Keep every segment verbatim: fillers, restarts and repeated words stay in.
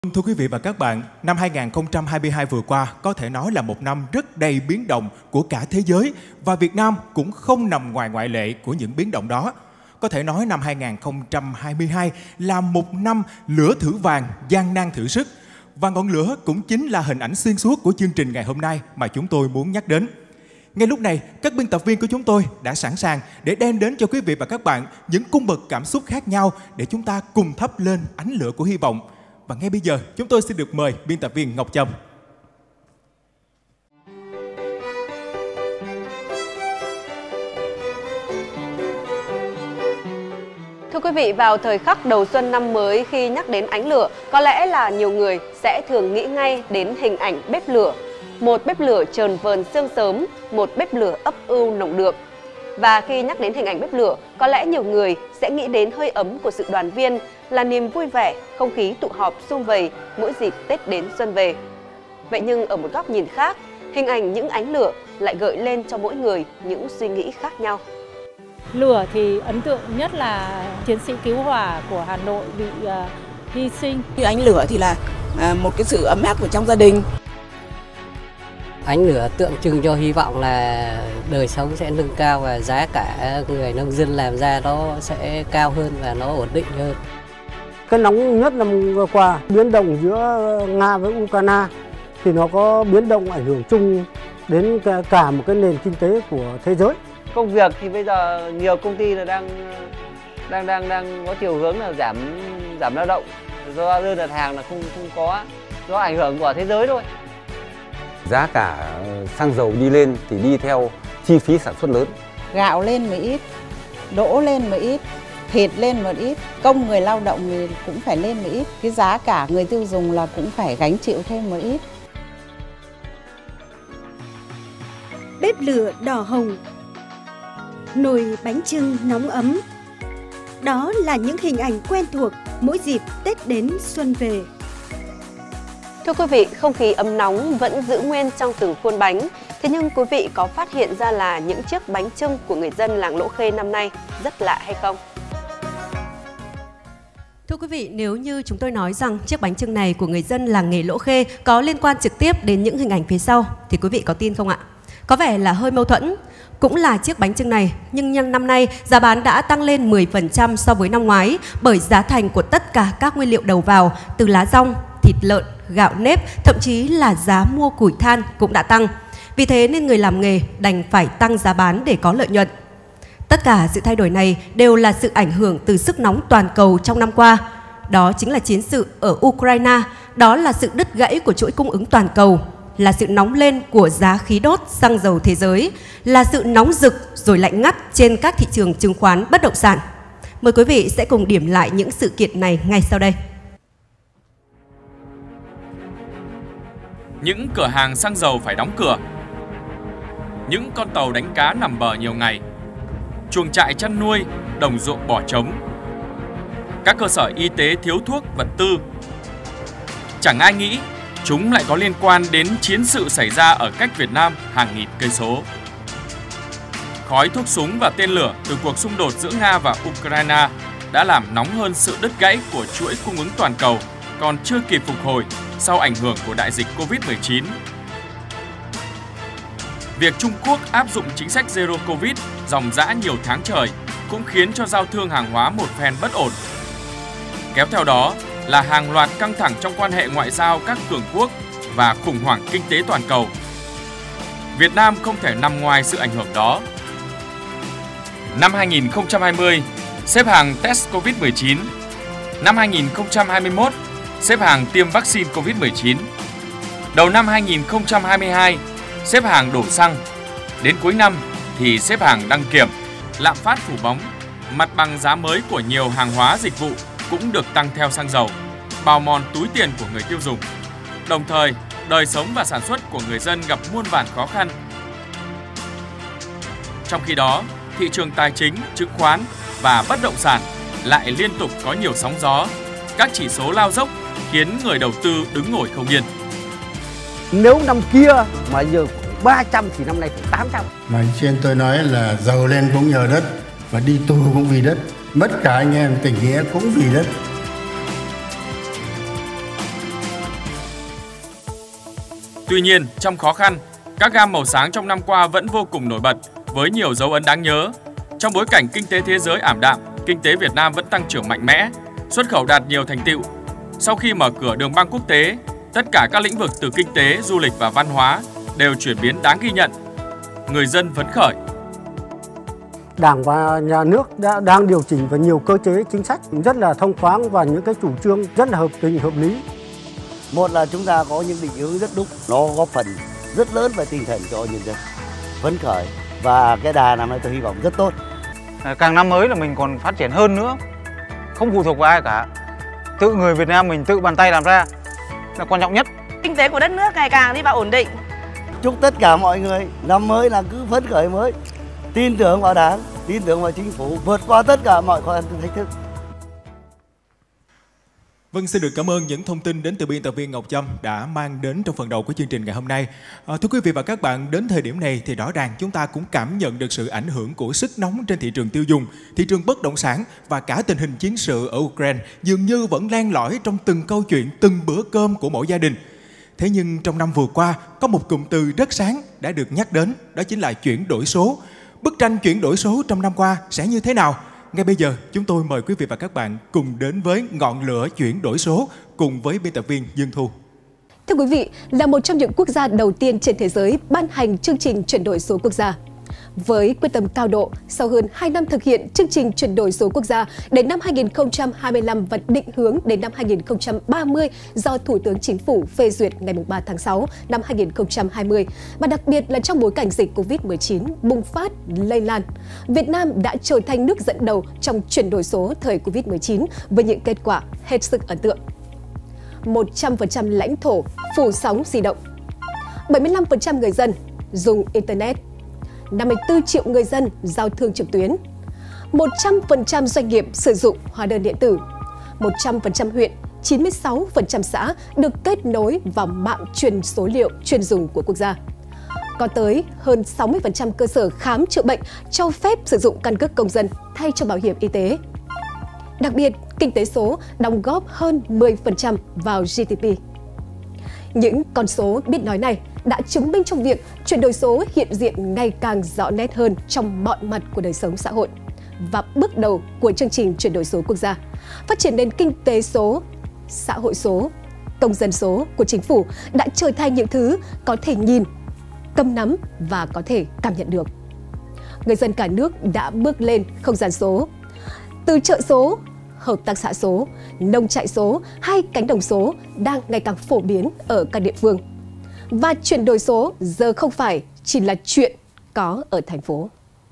Thưa quý vị và các bạn, năm hai nghìn không trăm hai mươi hai vừa qua có thể nói là một năm rất đầy biến động của cả thế giới và Việt Nam cũng không nằm ngoài ngoại lệ của những biến động đó. Có thể nói năm hai nghìn không trăm hai mươi hai là một năm lửa thử vàng, gian nan thử sức. Và ngọn lửa cũng chính là hình ảnh xuyên suốt của chương trình ngày hôm nay mà chúng tôi muốn nhắc đến. Ngay lúc này, các biên tập viên của chúng tôi đã sẵn sàng để đem đến cho quý vị và các bạn những cung bậc cảm xúc khác nhau để chúng ta cùng thắp lên ánh lửa của hy vọng. Và ngay bây giờ, chúng tôi xin được mời biên tập viên Ngọc Trâm. Thưa quý vị, vào thời khắc đầu xuân năm mới, khi nhắc đến ánh lửa, có lẽ là nhiều người sẽ thường nghĩ ngay đến hình ảnh bếp lửa. Một bếp lửa chờn vờn sương sớm, một bếp lửa ấp ưu nồng đượm. Và khi nhắc đến hình ảnh bếp lửa, có lẽ nhiều người sẽ nghĩ đến hơi ấm của sự đoàn viên, là niềm vui vẻ, không khí tụ họp sum vầy mỗi dịp Tết đến xuân về. Vậy nhưng ở một góc nhìn khác, hình ảnh những ánh lửa lại gợi lên cho mỗi người những suy nghĩ khác nhau. Lửa thì ấn tượng nhất là chiến sĩ cứu hỏa của Hà Nội bị uh, hy sinh. Ánh lửa thì là uh, một cái sự ấm áp của trong gia đình. Ánh lửa tượng trưng cho hy vọng là đời sống sẽ nâng cao và giá cả người nông dân làm ra nó sẽ cao hơn và nó ổn định hơn. Cái nóng nhất năm qua, biến động giữa Nga với Ukraine thì nó có biến động ảnh hưởng chung đến cả một cái nền kinh tế của thế giới. Công việc thì bây giờ nhiều công ty là đang đang đang đang có chiều hướng là giảm giảm lao động do đơn đặt hàng là không không có, do ảnh hưởng của thế giới thôi. Giá cả xăng dầu đi lên thì đi theo chi phí sản xuất lớn. Gạo lên một ít, đỗ lên một ít, thịt lên một ít, công người lao động thì cũng phải lên một ít. Cái giá cả người tiêu dùng là cũng phải gánh chịu thêm một ít. Bếp lửa đỏ hồng, nồi bánh chưng nóng ấm. Đó là những hình ảnh quen thuộc mỗi dịp Tết đến xuân về. Thưa quý vị, không khí ấm nóng vẫn giữ nguyên trong từng khuôn bánh. Thế nhưng quý vị có phát hiện ra là những chiếc bánh chưng của người dân làng Lỗ Khê năm nay rất lạ hay không? Thưa quý vị, nếu như chúng tôi nói rằng chiếc bánh chưng này của người dân làng nghề Lỗ Khê có liên quan trực tiếp đến những hình ảnh phía sau thì quý vị có tin không ạ? Có vẻ là hơi mâu thuẫn. Cũng là chiếc bánh chưng này, nhưng năm nay giá bán đã tăng lên mười phần trăm so với năm ngoái bởi giá thành của tất cả các nguyên liệu đầu vào từ lá dong, thịt lợn, gạo nếp, thậm chí là giá mua củi than cũng đã tăng. Vì thế nên người làm nghề đành phải tăng giá bán để có lợi nhuận. Tất cả sự thay đổi này đều là sự ảnh hưởng từ sức nóng toàn cầu trong năm qua. Đó chính là chiến sự ở Ukraine, đó là sự đứt gãy của chuỗi cung ứng toàn cầu, là sự nóng lên của giá khí đốt, xăng dầu thế giới, là sự nóng rực rồi lạnh ngắt trên các thị trường chứng khoán bất động sản. Mời quý vị sẽ cùng điểm lại những sự kiện này ngay sau đây. Những cửa hàng xăng dầu phải đóng cửa. Những con tàu đánh cá nằm bờ nhiều ngày. Chuồng trại chăn nuôi, đồng ruộng bỏ trống. Các cơ sở y tế thiếu thuốc, vật tư. Chẳng ai nghĩ chúng lại có liên quan đến chiến sự xảy ra ở cách Việt Nam hàng nghìn cây số. Khói thuốc súng và tên lửa từ cuộc xung đột giữa Nga và Ukraine đã làm nóng hơn sự đứt gãy của chuỗi cung ứng toàn cầu còn chưa kịp phục hồi sau ảnh hưởng của đại dịch Covid mười chín. Việc Trung Quốc áp dụng chính sách Zero Covid ròng rã nhiều tháng trời cũng khiến cho giao thương hàng hóa một phen bất ổn. Kéo theo đó là hàng loạt căng thẳng trong quan hệ ngoại giao các cường quốc và khủng hoảng kinh tế toàn cầu. Việt Nam không thể nằm ngoài sự ảnh hưởng đó. Năm hai nghìn không trăm hai mươi, xếp hàng test Covid mười chín. Năm hai nghìn không trăm hai mươi mốt, xếp hàng tiêm vaccine Covid mười chín. Đầu năm hai nghìn không trăm hai mươi hai, xếp hàng đổ xăng. Đến cuối năm thì xếp hàng đăng kiểm. Lạm phát phủ bóng, mặt bằng giá mới của nhiều hàng hóa dịch vụ cũng được tăng theo xăng dầu, bào mòn túi tiền của người tiêu dùng. Đồng thời, đời sống và sản xuất của người dân gặp muôn vàn khó khăn. Trong khi đó, thị trường tài chính, chứng khoán và bất động sản lại liên tục có nhiều sóng gió. Các chỉ số lao dốc khiến người đầu tư đứng ngồi không yên. Nếu năm kia mà giờ ba trăm thì năm nay phải tám trăm. Mà trên tôi nói là giàu lên cũng nhờ đất và đi tù cũng vì đất, mất cả anh em tình nghĩa cũng vì đất. Tuy nhiên, trong khó khăn, các gam màu sáng trong năm qua vẫn vô cùng nổi bật với nhiều dấu ấn đáng nhớ. Trong bối cảnh kinh tế thế giới ảm đạm, kinh tế Việt Nam vẫn tăng trưởng mạnh mẽ, xuất khẩu đạt nhiều thành tựu. Sau khi mở cửa đường băng quốc tế, tất cả các lĩnh vực từ kinh tế, du lịch và văn hóa đều chuyển biến đáng ghi nhận. Người dân phấn khởi. Đảng và nhà nước đã đang điều chỉnh về nhiều cơ chế chính sách rất là thông thoáng và những cái chủ trương rất là hợp tình hợp lý. Một là chúng ta có những định hướng rất đúng, nó góp phần rất lớn về tinh thần cho nhân dân phấn khởi, và cái đà năm nay tôi hy vọng rất tốt. Càng năm mới là mình còn phát triển hơn nữa, không phụ thuộc vào ai cả, tự người Việt Nam mình tự bàn tay làm ra là quan trọng nhất. Kinh tế của đất nước ngày càng đi vào ổn định. Chúc tất cả mọi người năm mới là cứ phấn khởi mới, tin tưởng vào Đảng, tin tưởng vào chính phủ, vượt qua tất cả mọi khó khăn thách thức. Vâng, xin được cảm ơn những thông tin đến từ biên tập viên Ngọc Trâm đã mang đến trong phần đầu của chương trình ngày hôm nay. À, thưa quý vị và các bạn, đến thời điểm này thì rõ ràng chúng ta cũng cảm nhận được sự ảnh hưởng của sức nóng trên thị trường tiêu dùng, thị trường bất động sản và cả tình hình chiến sự ở Ukraine dường như vẫn len lỏi trong từng câu chuyện, từng bữa cơm của mỗi gia đình. Thế nhưng trong năm vừa qua, có một cụm từ rất sáng đã được nhắc đến, đó chính là chuyển đổi số. Bức tranh chuyển đổi số trong năm qua sẽ như thế nào? Ngay bây giờ, chúng tôi mời quý vị và các bạn cùng đến với ngọn lửa chuyển đổi số cùng với biên tập viên Dương Thu. Thưa quý vị, là một trong những quốc gia đầu tiên trên thế giới ban hành chương trình chuyển đổi số quốc gia. Với quyết tâm cao độ, sau hơn hai năm thực hiện chương trình chuyển đổi số quốc gia đến năm hai nghìn không trăm hai mươi lăm và định hướng đến năm hai nghìn không trăm ba mươi do Thủ tướng Chính phủ phê duyệt ngày ba tháng sáu năm hai nghìn không trăm hai mươi, và đặc biệt là trong bối cảnh dịch Covid mười chín bùng phát, lây lan, Việt Nam đã trở thành nước dẫn đầu trong chuyển đổi số thời Covid mười chín với những kết quả hết sức ấn tượng. một trăm phần trăm lãnh thổ phủ sóng di động, bảy mươi lăm phần trăm người dân dùng Internet, năm mươi tư triệu người dân giao thương trực tuyến, một trăm phần trăm doanh nghiệp sử dụng hóa đơn điện tử, một trăm phần trăm huyện, chín mươi sáu phần trăm xã được kết nối vào mạng truyền số liệu chuyên dùng của quốc gia. Có tới hơn sáu mươi phần trăm cơ sở khám chữa bệnh cho phép sử dụng căn cước công dân thay cho bảo hiểm y tế. Đặc biệt, kinh tế số đóng góp hơn mười phần trăm vào giê đê pê. Những con số biết nói này đã chứng minh trong việc chuyển đổi số hiện diện ngày càng rõ nét hơn trong mọi mặt của đời sống xã hội. Và bước đầu của chương trình chuyển đổi số quốc gia, phát triển nền kinh tế số, xã hội số, công dân số của chính phủ đã trở thành những thứ có thể nhìn, cầm nắm và có thể cảm nhận được. Người dân cả nước đã bước lên không gian số. Từ chợ số, hợp tác xã số, nông trại số hay cánh đồng số đang ngày càng phổ biến ở các địa phương. Và chuyển đổi số giờ không phải chỉ là chuyện có ở thành phố.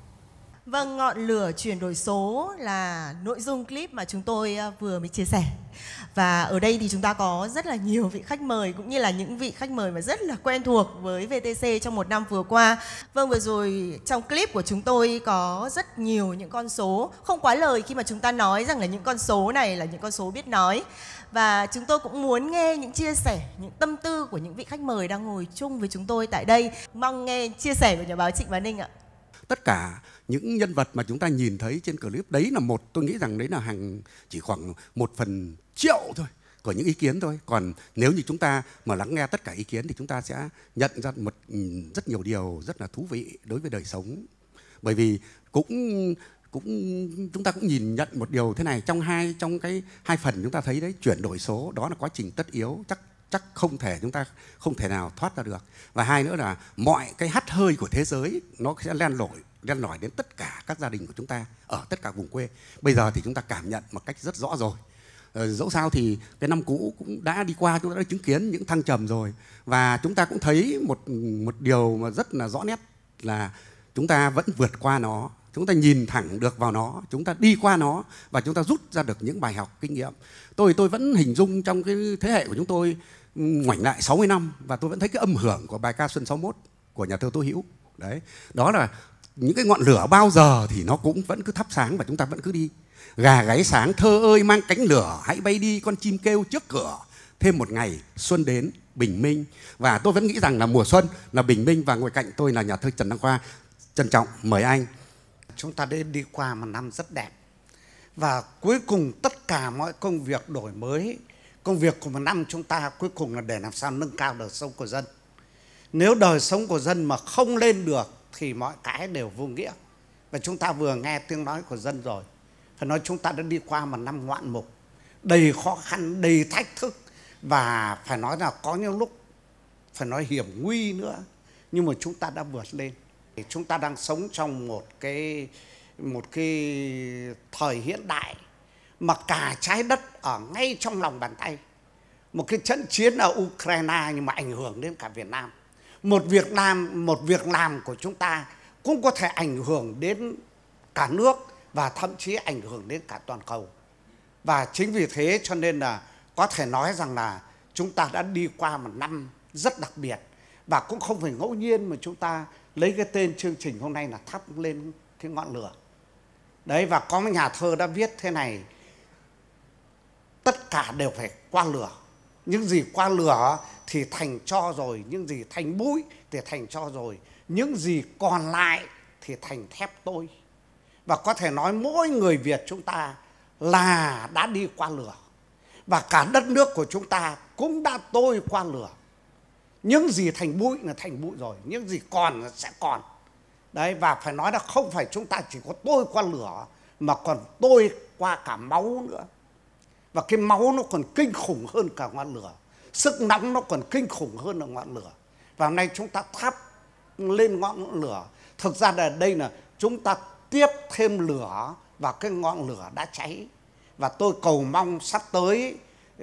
Vâng, ngọn lửa chuyển đổi số là nội dung clip mà chúng tôi vừa mới chia sẻ. Và ở đây thì chúng ta có rất là nhiều vị khách mời, cũng như là những vị khách mời mà rất là quen thuộc với vê tê xê trong một năm vừa qua. Vâng, vừa rồi trong clip của chúng tôi có rất nhiều những con số, không quá lời khi mà chúng ta nói rằng là những con số này là những con số biết nói. Và chúng tôi cũng muốn nghe những chia sẻ, những tâm tư của những vị khách mời đang ngồi chung với chúng tôi tại đây. Mong nghe chia sẻ của nhà báo Trịnh Bá Ninh ạ. Tất cả những nhân vật mà chúng ta nhìn thấy trên clip đấy là một, tôi nghĩ rằng đấy là hàng chỉ khoảng một phần triệu thôi của những ý kiến thôi. Còn nếu như chúng ta mà lắng nghe tất cả ý kiến thì chúng ta sẽ nhận ra một rất nhiều điều rất là thú vị đối với đời sống. Bởi vì cũng cũng chúng ta cũng nhìn nhận một điều thế này, trong hai trong cái hai phần chúng ta thấy đấy, chuyển đổi số đó là quá trình tất yếu, chắc chắc không thể chúng ta không thể nào thoát ra được. Và hai nữa là mọi cái hắt hơi của thế giới nó sẽ len lỏi len lỏi đến tất cả các gia đình của chúng ta ở tất cả vùng quê. Bây giờ thì chúng ta cảm nhận một cách rất rõ rồi. Ờ, dẫu sao thì cái năm cũ cũng đã đi qua, chúng ta đã chứng kiến những thăng trầm rồi, và chúng ta cũng thấy một một điều mà rất là rõ nét là chúng ta vẫn vượt qua nó, chúng ta nhìn thẳng được vào nó, chúng ta đi qua nó và chúng ta rút ra được những bài học kinh nghiệm. Tôi tôi vẫn hình dung trong cái thế hệ của chúng tôi ngoảnh lại sáu mươi năm và tôi vẫn thấy cái âm hưởng của bài ca Xuân sáu mốt của nhà thơ Tố Hữu. Đấy, đó là những cái ngọn lửa bao giờ thì nó cũng vẫn cứ thắp sáng và chúng ta vẫn cứ đi. Gà gáy sáng thơ ơi mang cánh lửa, hãy bay đi con chim kêu trước cửa. Thêm một ngày xuân đến bình minh. Và tôi vẫn nghĩ rằng là mùa xuân là bình minh, và ngồi cạnh tôi là nhà thơ Trần Đăng Khoa. Trân trọng mời anh. Chúng ta đã đi qua một năm rất đẹp. Và cuối cùng tất cả mọi công việc đổi mới, công việc của một năm chúng ta cuối cùng là để làm sao nâng cao đời sống của dân. Nếu đời sống của dân mà không lên được thì mọi cái đều vô nghĩa. Và chúng ta vừa nghe tiếng nói của dân rồi. Phải nói chúng ta đã đi qua một năm ngoạn mục, đầy khó khăn, đầy thách thức. Và phải nói là có những lúc phải nói hiểm nguy nữa, nhưng mà chúng ta đã vượt lên. Chúng ta đang sống trong một cái một cái thời hiện đại mà cả trái đất ở ngay trong lòng bàn tay. Một cái trận chiến ở Ukraine nhưng mà ảnh hưởng đến cả Việt Nam. Một Việt Nam, một việc làm của chúng ta cũng có thể ảnh hưởng đến cả nước và thậm chí ảnh hưởng đến cả toàn cầu. Và chính vì thế cho nên là có thể nói rằng là chúng ta đã đi qua một năm rất đặc biệt. Và cũng không phải ngẫu nhiên mà chúng ta lấy cái tên chương trình hôm nay là thắp lên cái ngọn lửa. Đấy, và có một nhà thơ đã viết thế này: tất cả đều phải qua lửa. Những gì qua lửa thì thành tro rồi, những gì thành bụi thì thành tro rồi, những gì còn lại thì thành thép tôi. Và có thể nói mỗi người Việt chúng ta là đã đi qua lửa. Và cả đất nước của chúng ta cũng đã tôi qua lửa. Những gì thành bụi là thành bụi rồi, những gì còn là sẽ còn. Đấy, và phải nói là không phải chúng ta chỉ có tôi qua lửa, mà còn tôi qua cả máu nữa. Và cái máu nó còn kinh khủng hơn cả ngọn lửa. Sức nóng nó còn kinh khủng hơn là ngọn lửa. Và hôm nay chúng ta thắp lên ngọn lửa. Thực ra là đây là chúng ta tiếp thêm lửa vào cái ngọn lửa đã cháy. Và tôi cầu mong sắp tới uh,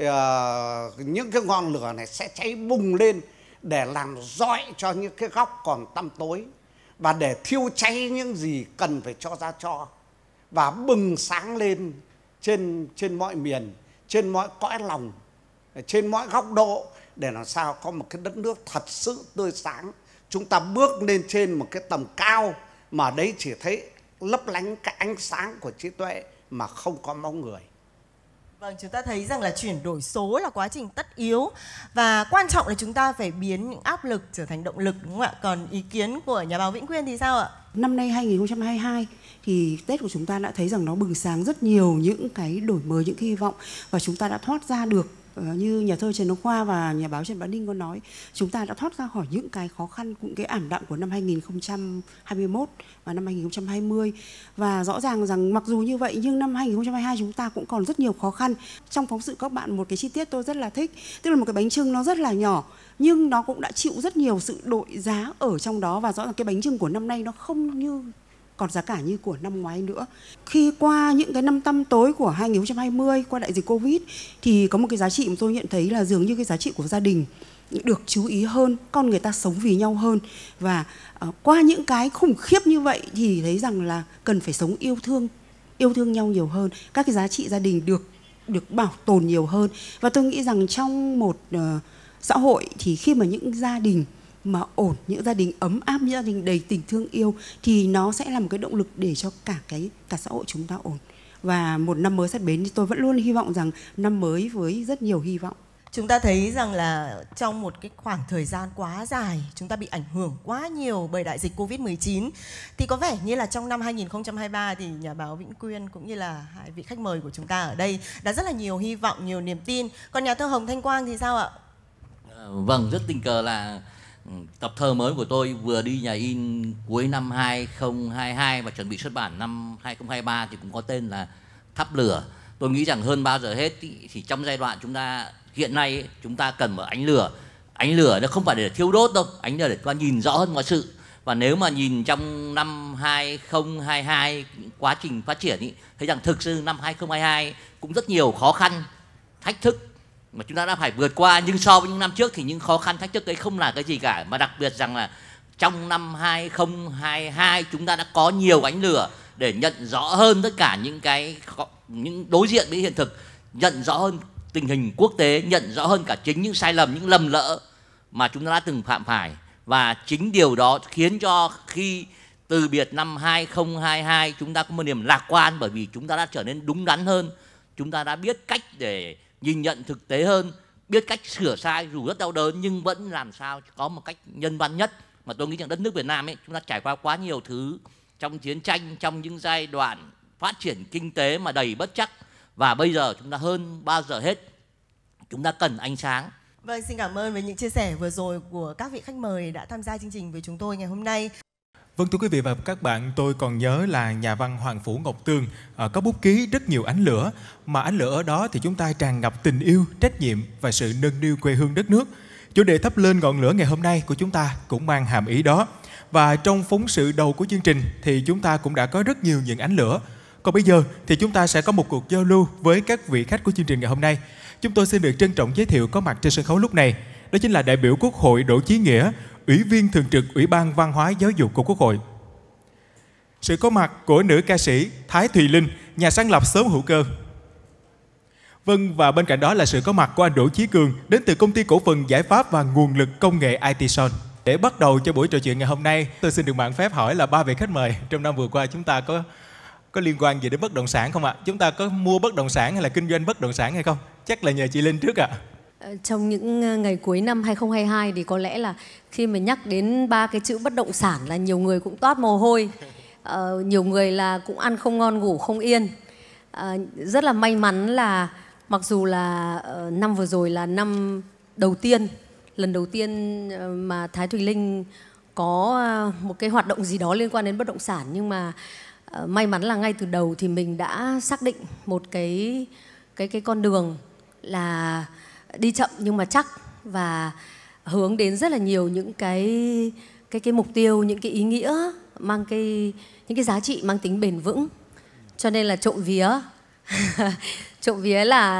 những cái ngọn lửa này sẽ cháy bùng lên để làm rọi cho những cái góc còn tăm tối. Và để thiêu cháy những gì cần phải cho ra cho. Và bừng sáng lên trên, trên mọi miền, trên mọi cõi lòng, trên mọi góc độ, để làm sao có một cái đất nước thật sự tươi sáng. Chúng ta bước lên trên một cái tầm cao mà ở đấy chỉ thấy lấp lánh cái ánh sáng của trí tuệ mà không có máu người. Vâng, chúng ta thấy rằng là chuyển đổi số là quá trình tất yếu và quan trọng là chúng ta phải biến những áp lực trở thành động lực, đúng không ạ? Còn ý kiến của nhà báo Vĩnh Quyên thì sao ạ? Năm nay hai nghìn không trăm hai mươi hai thì Tết của chúng ta đã thấy rằng nó bừng sáng rất nhiều những cái đổi mới, những cái hy vọng, và chúng ta đã thoát ra được, như nhà thơ Trần Đăng Khoa và nhà báo Trần Bá Ninh có nói, chúng ta đã thoát ra khỏi những cái khó khăn, cũng cái ảm đạm của năm hai nghìn không trăm hai mươi mốt và năm hai nghìn không trăm hai mươi. Và rõ ràng rằng mặc dù như vậy nhưng năm hai nghìn không trăm hai mươi hai chúng ta cũng còn rất nhiều khó khăn. Trong phóng sự các bạn một cái chi tiết tôi rất là thích, tức là một cái bánh chưng nó rất là nhỏ nhưng nó cũng đã chịu rất nhiều sự đội giá ở trong đó, và rõ ràng cái bánh chưng của năm nay nó không như còn giá cả như của năm ngoái nữa. Khi qua những cái năm tăm tối của hai nghìn không trăm hai mươi, qua đại dịch Covid, thì có một cái giá trị mà tôi nhận thấy là dường như cái giá trị của gia đình được chú ý hơn, con người ta sống vì nhau hơn. Và uh, qua những cái khủng khiếp như vậy thì thấy rằng là cần phải sống yêu thương, yêu thương nhau nhiều hơn. Các cái giá trị gia đình được được bảo tồn nhiều hơn. Và tôi nghĩ rằng trong một uh, xã hội thì khi mà những gia đình mà ổn, những gia đình ấm áp, những gia đình đầy tình thương yêu thì nó sẽ là một cái động lực để cho cả cái cả xã hội chúng ta ổn. Và một năm mới sắp đến thì tôi vẫn luôn hy vọng rằng năm mới với rất nhiều hy vọng. Chúng ta thấy rằng là trong một cái khoảng thời gian quá dài chúng ta bị ảnh hưởng quá nhiều bởi đại dịch Covid mười chín, thì có vẻ như là trong năm hai nghìn không trăm hai mươi ba thì nhà báo Vĩnh Quyên cũng như là hai vị khách mời của chúng ta ở đây đã rất là nhiều hy vọng, nhiều niềm tin. Còn nhà thơ Hồng Thanh Quang thì sao ạ? Vâng, rất tình cờ là tập thơ mới của tôi vừa đi nhà in cuối năm hai nghìn không trăm hai mươi hai và chuẩn bị xuất bản năm hai nghìn không trăm hai mươi ba thì cũng có tên là Thắp Lửa. Tôi nghĩ rằng hơn bao giờ hết thì, thì trong giai đoạn chúng ta hiện nay ấy, chúng ta cần một ánh lửa. Ánh lửa nó không phải để thiêu đốt đâu, ánh lửa để chúng ta nhìn rõ hơn mọi sự. Và nếu mà nhìn trong năm hai nghìn không trăm hai mươi hai quá trình phát triển ý, thấy rằng thực sự năm hai nghìn không trăm hai mươi hai cũng rất nhiều khó khăn, thách thức mà chúng ta đã phải vượt qua, nhưng so với những năm trước thì những khó khăn thách thức ấy không là cái gì cả, mà đặc biệt rằng là trong năm hai nghìn không trăm hai mươi hai chúng ta đã có nhiều ánh lửa để nhận rõ hơn tất cả những cái những đối diện với hiện thực, nhận rõ hơn tình hình quốc tế, nhận rõ hơn cả chính những sai lầm, những lầm lỡ mà chúng ta đã từng phạm phải. Và chính điều đó khiến cho khi từ biệt năm hai nghìn không trăm hai mươi hai chúng ta có một niềm lạc quan, bởi vì chúng ta đã trở nên đúng đắn hơn, chúng ta đã biết cách để nhìn nhận thực tế hơn, biết cách sửa sai dù rất đau đớn nhưng vẫn làm sao có một cách nhân văn nhất. Mà tôi nghĩ rằng đất nước Việt Nam ấy, chúng ta trải qua quá nhiều thứ trong chiến tranh, trong những giai đoạn phát triển kinh tế mà đầy bất trắc, và bây giờ chúng ta hơn bao giờ hết chúng ta cần ánh sáng, Vâng, xin cảm ơn với những chia sẻ vừa rồi của các vị khách mời đã tham gia chương trình với chúng tôi ngày hôm nay. Vâng, thưa quý vị và các bạn, tôi còn nhớ là nhà văn Hoàng Phủ Ngọc Tường à, có bút ký rất nhiều ánh lửa, mà ánh lửa ở đó thì chúng ta tràn ngập tình yêu, trách nhiệm và sự nâng niu quê hương đất nước. Chủ đề thắp lên ngọn lửa ngày hôm nay của chúng ta cũng mang hàm ý đó. Và trong phóng sự đầu của chương trình thì chúng ta cũng đã có rất nhiều những ánh lửa. Còn bây giờ thì chúng ta sẽ có một cuộc giao lưu với các vị khách của chương trình ngày hôm nay. Chúng tôi xin được trân trọng giới thiệu có mặt trên sân khấu lúc này. Đó chính là đại biểu Quốc hội Đỗ Chí Nghĩa, Ủy viên Thường trực Ủy ban Văn hóa Giáo dục của Quốc hội. Sự có mặt của nữ ca sĩ Thái Thùy Linh, nhà sáng lập xóm hữu cơ. Vâng, và bên cạnh đó là sự có mặt của anh Đỗ Chí Cường, đến từ Công ty Cổ phần Giải pháp và Nguồn lực Công nghệ i tê Son. Để bắt đầu cho buổi trò chuyện ngày hôm nay, tôi xin được mạng phép hỏi là ba vị khách mời trong năm vừa qua chúng ta có có liên quan gì đến bất động sản không ạ? Chúng ta có mua bất động sản hay là kinh doanh bất động sản hay không? Chắc là nhờ chị Linh trước ạ. Trong những ngày cuối năm hai không hai hai thì có lẽ là khi mà nhắc đến ba cái chữ bất động sản là nhiều người cũng toát mồ hôi. Uh, nhiều người là cũng ăn không ngon ngủ không yên. Uh, rất là may mắn là mặc dù là uh, năm vừa rồi là năm đầu tiên, lần đầu tiên uh, mà Thái Thùy Linh có uh, một cái hoạt động gì đó liên quan đến bất động sản, nhưng mà uh, may mắn là ngay từ đầu thì mình đã xác định một cái cái cái con đường là đi chậm nhưng mà chắc, và hướng đến rất là nhiều những cái cái cái mục tiêu, những cái ý nghĩa mang cái những cái giá trị mang tính bền vững. Cho nên là trộm vía trộm vía là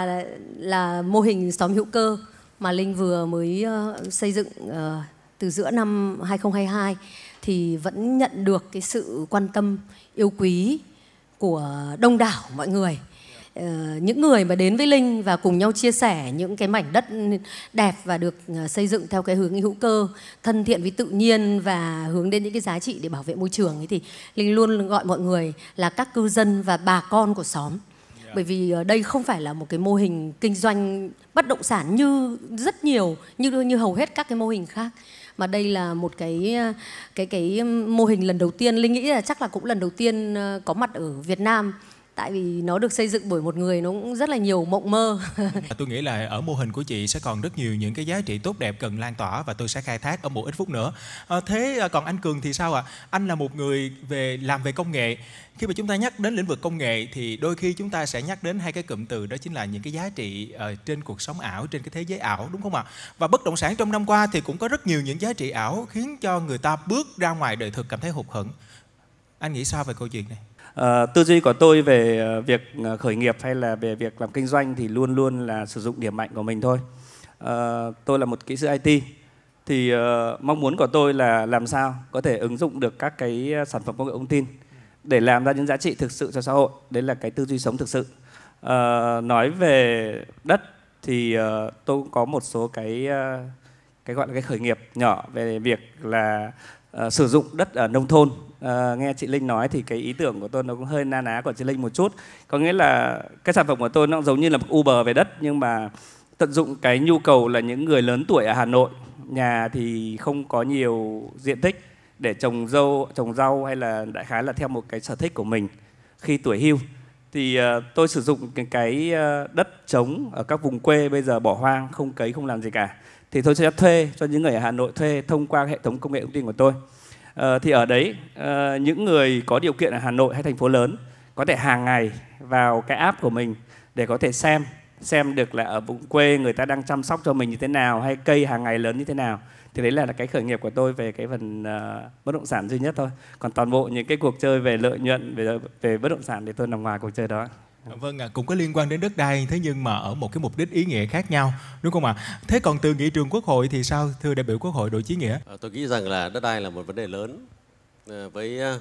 là mô hình xóm hữu cơ mà Linh vừa mới uh, xây dựng uh, từ giữa năm hai không hai hai thì vẫn nhận được cái sự quan tâm yêu quý của đông đảo mọi người. Uh, những người mà đến với Linh và cùng nhau chia sẻ những cái mảnh đất đẹp và được uh, xây dựng theo cái hướng hữu cơ, thân thiện với tự nhiên và hướng đến những cái giá trị để bảo vệ môi trường ấy, thì Linh luôn gọi mọi người là các cư dân và bà con của xóm. Yeah. Bởi vì uh, đây không phải là một cái mô hình kinh doanh bất động sản như rất nhiều, như như hầu hết các cái mô hình khác, mà đây là một cái cái cái mô hình lần đầu tiên. Linh nghĩ là chắc là cũng lần đầu tiên uh, có mặt ở Việt Nam. Tại vì nó được xây dựng bởi một người nó cũng rất là nhiều mộng mơ. Tôi nghĩ là ở mô hình của chị sẽ còn rất nhiều những cái giá trị tốt đẹp cần lan tỏa và tôi sẽ khai thác ở một ít phút nữa. À, thế còn anh Cường thì sao ạ? À? Anh là một người về làm về công nghệ. Khi mà chúng ta nhắc đến lĩnh vực công nghệ thì đôi khi chúng ta sẽ nhắc đến hai cái cụm từ, đó chính là những cái giá trị uh, trên cuộc sống ảo, trên cái thế giới ảo, đúng không ạ? Và bất động sản trong năm qua thì cũng có rất nhiều những giá trị ảo khiến cho người ta bước ra ngoài đời thực cảm thấy hụt hẫng. Anh nghĩ sao về câu chuyện này? Uh, tư duy của tôi về uh, việc uh, khởi nghiệp hay là về việc làm kinh doanh thì luôn luôn là sử dụng điểm mạnh của mình thôi. Uh, tôi là một kỹ sư i tê thì uh, mong muốn của tôi là làm sao có thể ứng dụng được các cái sản phẩm công nghệ thông tin để làm ra những giá trị thực sự cho xã hội. Đấy là cái tư duy sống thực sự. Uh, nói về đất thì uh, tôi cũng có một số cái uh, cái gọi là cái khởi nghiệp nhỏ về việc là uh, sử dụng đất ở nông thôn. À, nghe chị Linh nói thì cái ý tưởng của tôi nó cũng hơi na ná của chị Linh một chút. Có nghĩa là cái sản phẩm của tôi nó giống như là một Uber về đất, nhưng mà tận dụng cái nhu cầu là những người lớn tuổi ở Hà Nội, nhà thì không có nhiều diện tích để trồng dâu, trồng rau hay là đại khái là theo một cái sở thích của mình khi tuổi hưu. Thì uh, tôi sử dụng cái, cái uh, đất trống ở các vùng quê bây giờ bỏ hoang, không cấy, không làm gì cả. Thì tôi sẽ thuê cho những người ở Hà Nội thuê thông qua hệ thống công nghệ thông tin của tôi. Uh, thì ở đấy uh, những người có điều kiện ở Hà Nội hay thành phố lớn có thể hàng ngày vào cái app của mình để có thể xem xem được là ở vùng quê người ta đang chăm sóc cho mình như thế nào, hay cây hàng ngày lớn như thế nào. Thì đấy là cái khởi nghiệp của tôi về cái phần uh, bất động sản duy nhất thôi. Còn toàn bộ những cái cuộc chơi về lợi nhuận, về về bất động sản thì tôi nằm ngoài cuộc chơi đó. Vâng ạ, à, cũng có liên quan đến đất đai, thế nhưng mà ở một cái mục đích ý nghĩa khác nhau, đúng không ạ? À? Thế còn từ nghị trường Quốc hội thì sao, thưa đại biểu Quốc hội Đỗ Chí Nghĩa? À, tôi nghĩ rằng là đất đai là một vấn đề lớn. À, với à,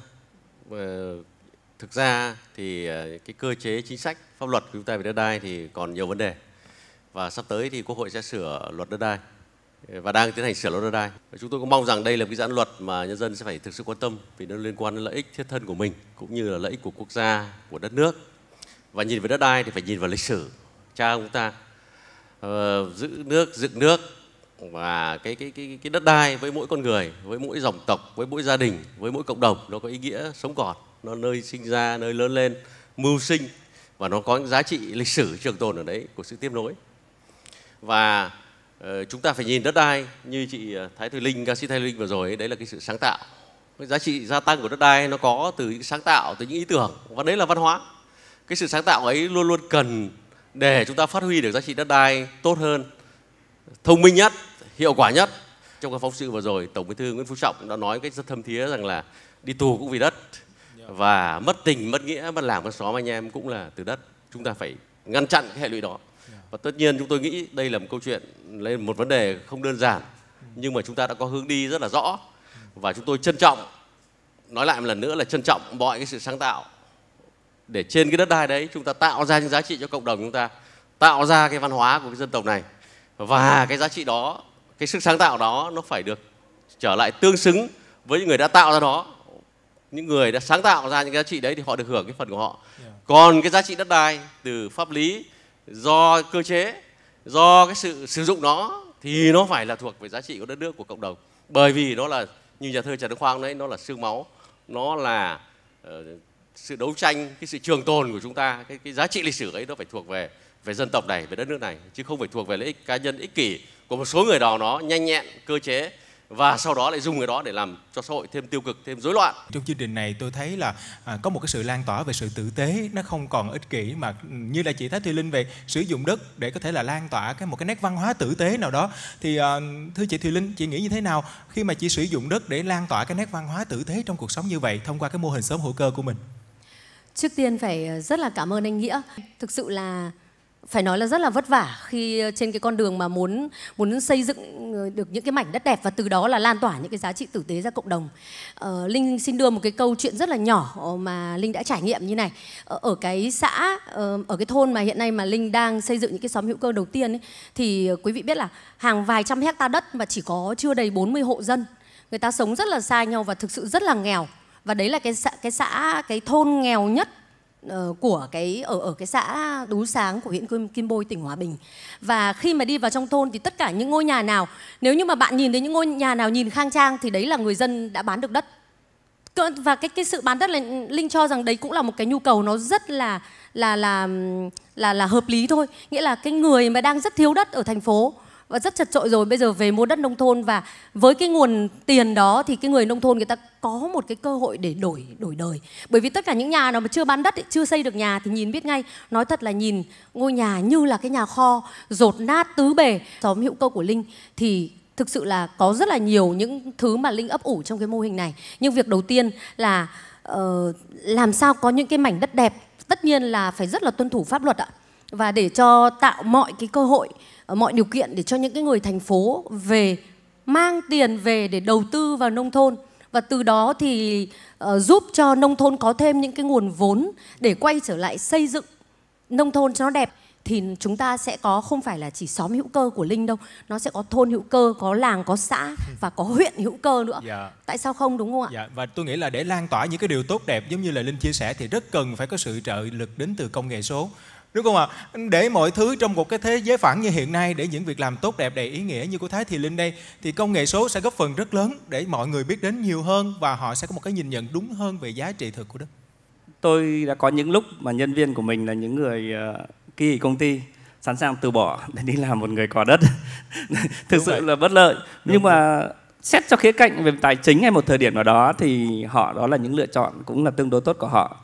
thực ra thì à, cái cơ chế chính sách pháp luật của chúng ta về đất đai thì còn nhiều vấn đề, và sắp tới thì Quốc hội sẽ sửa luật đất đai và đang tiến hành sửa luật đất đai. Và chúng tôi cũng mong rằng đây là cái dự án luật mà nhân dân sẽ phải thực sự quan tâm, vì nó liên quan đến lợi ích thiết thân của mình cũng như là lợi ích của quốc gia, của đất nước. Và nhìn về đất đai thì phải nhìn vào lịch sử cha ông ta uh, giữ nước, dựng nước, và cái, cái cái cái đất đai với mỗi con người, với mỗi dòng tộc, với mỗi gia đình, với mỗi cộng đồng nó có ý nghĩa sống còn, nó nơi sinh ra, nơi lớn lên, mưu sinh, và nó có những giá trị lịch sử trường tồn ở đấy của sự tiếp nối. Và Ờ, chúng ta phải nhìn đất đai như chị Thái Thùy Linh, ca sĩ Thái Thùy Linh vừa rồi ấy, đấy là cái sự sáng tạo. Cái giá trị gia tăng của đất đai nó có từ những sáng tạo, từ những ý tưởng, và đấy là văn hóa. Cái sự sáng tạo ấy luôn luôn cần để chúng ta phát huy được giá trị đất đai tốt hơn, thông minh nhất, hiệu quả nhất. Trong cái phóng sự vừa rồi, Tổng Bí thư Nguyễn Phú Trọng đã nói cách rất thâm thía rằng là đi tù cũng vì đất, và mất tình, mất nghĩa, mất làng, mất xóm anh em cũng là từ đất. Chúng ta phải ngăn chặn cái hệ lụy đó. Và tất nhiên chúng tôi nghĩ đây là một câu chuyện, lên một vấn đề không đơn giản, nhưng mà chúng ta đã có hướng đi rất là rõ. Và chúng tôi trân trọng, nói lại một lần nữa là trân trọng mọi cái sự sáng tạo, để trên cái đất đai đấy chúng ta tạo ra những giá trị cho cộng đồng chúng ta, tạo ra cái văn hóa của cái dân tộc này. Và cái giá trị đó, cái sức sáng tạo đó nó phải được trở lại tương xứng với những người đã tạo ra đó. Những người đã sáng tạo ra những cái giá trị đấy thì họ được hưởng cái phần của họ. Còn cái giá trị đất đai từ pháp lý, do cơ chế, do cái sự sử dụng nó thì nó phải là thuộc về giá trị của đất nước, của cộng đồng. Bởi vì nó là, như nhà thơ Trần Đức Khoang đấy, nó là xương máu, nó là uh, sự đấu tranh, cái sự trường tồn của chúng ta. Cái, cái giá trị lịch sử ấy nó phải thuộc về về dân tộc này, về đất nước này, chứ không phải thuộc về lợi ích cá nhân ích kỷ của một số người nào đó nhanh nhẹn, cơ chế, và sau đó lại dùng cái đó để làm cho xã hội thêm tiêu cực, thêm rối loạn. Trong chương trình này tôi thấy là à, có một cái sự lan tỏa về sự tử tế, nó không còn ích kỷ, mà như là chị Thái Thùy Linh về sử dụng đất để có thể là lan tỏa cái một cái nét văn hóa tử tế nào đó. Thì à, thưa chị Thùy Linh, chị nghĩ như thế nào khi mà chị sử dụng đất để lan tỏa cái nét văn hóa tử tế trong cuộc sống như vậy thông qua cái mô hình xóm hữu cơ của mình? Trước tiên phải rất là cảm ơn anh Nghĩa. Thực sự là phải nói là rất là vất vả khi trên cái con đường mà muốn muốn xây dựng được những cái mảnh đất đẹp và từ đó là lan tỏa những cái giá trị tử tế ra cộng đồng. Ờ, Linh xin đưa một cái câu chuyện rất là nhỏ mà Linh đã trải nghiệm như này. Ở, ở cái xã, ở cái thôn mà hiện nay mà Linh đang xây dựng những cái xóm hữu cơ đầu tiên ấy, thì quý vị biết là hàng vài trăm hecta đất mà chỉ có chưa đầy bốn mươi hộ dân. Người ta sống rất là xa nhau và thực sự rất là nghèo. Và đấy là cái xã, cái xã, cái thôn nghèo nhất của cái ở ở cái xã Đú Sáng của huyện Kim, Kim Bôi, tỉnh Hòa Bình. Và khi mà đi vào trong thôn thì tất cả những ngôi nhà nào, nếu như mà bạn nhìn thấy những ngôi nhà nào nhìn khang trang thì đấy là người dân đã bán được đất. Và cái cái sự bán đất là Linh cho rằng đấy cũng là một cái nhu cầu nó rất là là là là là hợp lý thôi. Nghĩa là cái người mà đang rất thiếu đất ở thành phố và rất chật chội rồi, bây giờ về mua đất nông thôn, và với cái nguồn tiền đó thì cái người nông thôn người ta có một cái cơ hội để đổi đổi đời. Bởi vì tất cả những nhà nào mà chưa bán đất, chưa xây được nhà thì nhìn biết ngay. Nói thật là nhìn ngôi nhà như là cái nhà kho, dột nát tứ bề. Xóm hữu cơ của Linh thì thực sự là có rất là nhiều những thứ mà Linh ấp ủ trong cái mô hình này. Nhưng việc đầu tiên là uh, làm sao có những cái mảnh đất đẹp, tất nhiên là phải rất là tuân thủ pháp luật ạ. Và để cho tạo mọi cái cơ hội, mọi điều kiện để cho những cái người thành phố về mang tiền về để đầu tư vào nông thôn, và từ đó thì uh, giúp cho nông thôn có thêm những cái nguồn vốn để quay trở lại xây dựng nông thôn cho nó đẹp. Thì chúng ta sẽ có không phải là chỉ xóm hữu cơ của Linh đâu, nó sẽ có thôn hữu cơ, có làng, có xã và có huyện hữu cơ nữa. Dạ. Tại sao không, đúng không ạ? Dạ. Và tôi nghĩ là để lan tỏa những cái điều tốt đẹp giống như là Linh chia sẻ thì rất cần phải có sự trợ lực đến từ công nghệ số, đúng không ạ? Để mọi thứ trong một cái thế giới phẳng như hiện nay, để những việc làm tốt đẹp đầy ý nghĩa như của Thái Thùy Linh đây, thì công nghệ số sẽ góp phần rất lớn để mọi người biết đến nhiều hơn và họ sẽ có một cái nhìn nhận đúng hơn về giá trị thực của đất. Tôi đã có những lúc mà nhân viên của mình là những người uh, kỳ công ty sẵn sàng từ bỏ để đi làm một người có đất. Thực sự là bất lợi. Đúng. Nhưng mà xét cho khía cạnh về tài chính hay một thời điểm nào đó thì họ đó là những lựa chọn cũng là tương đối tốt của họ.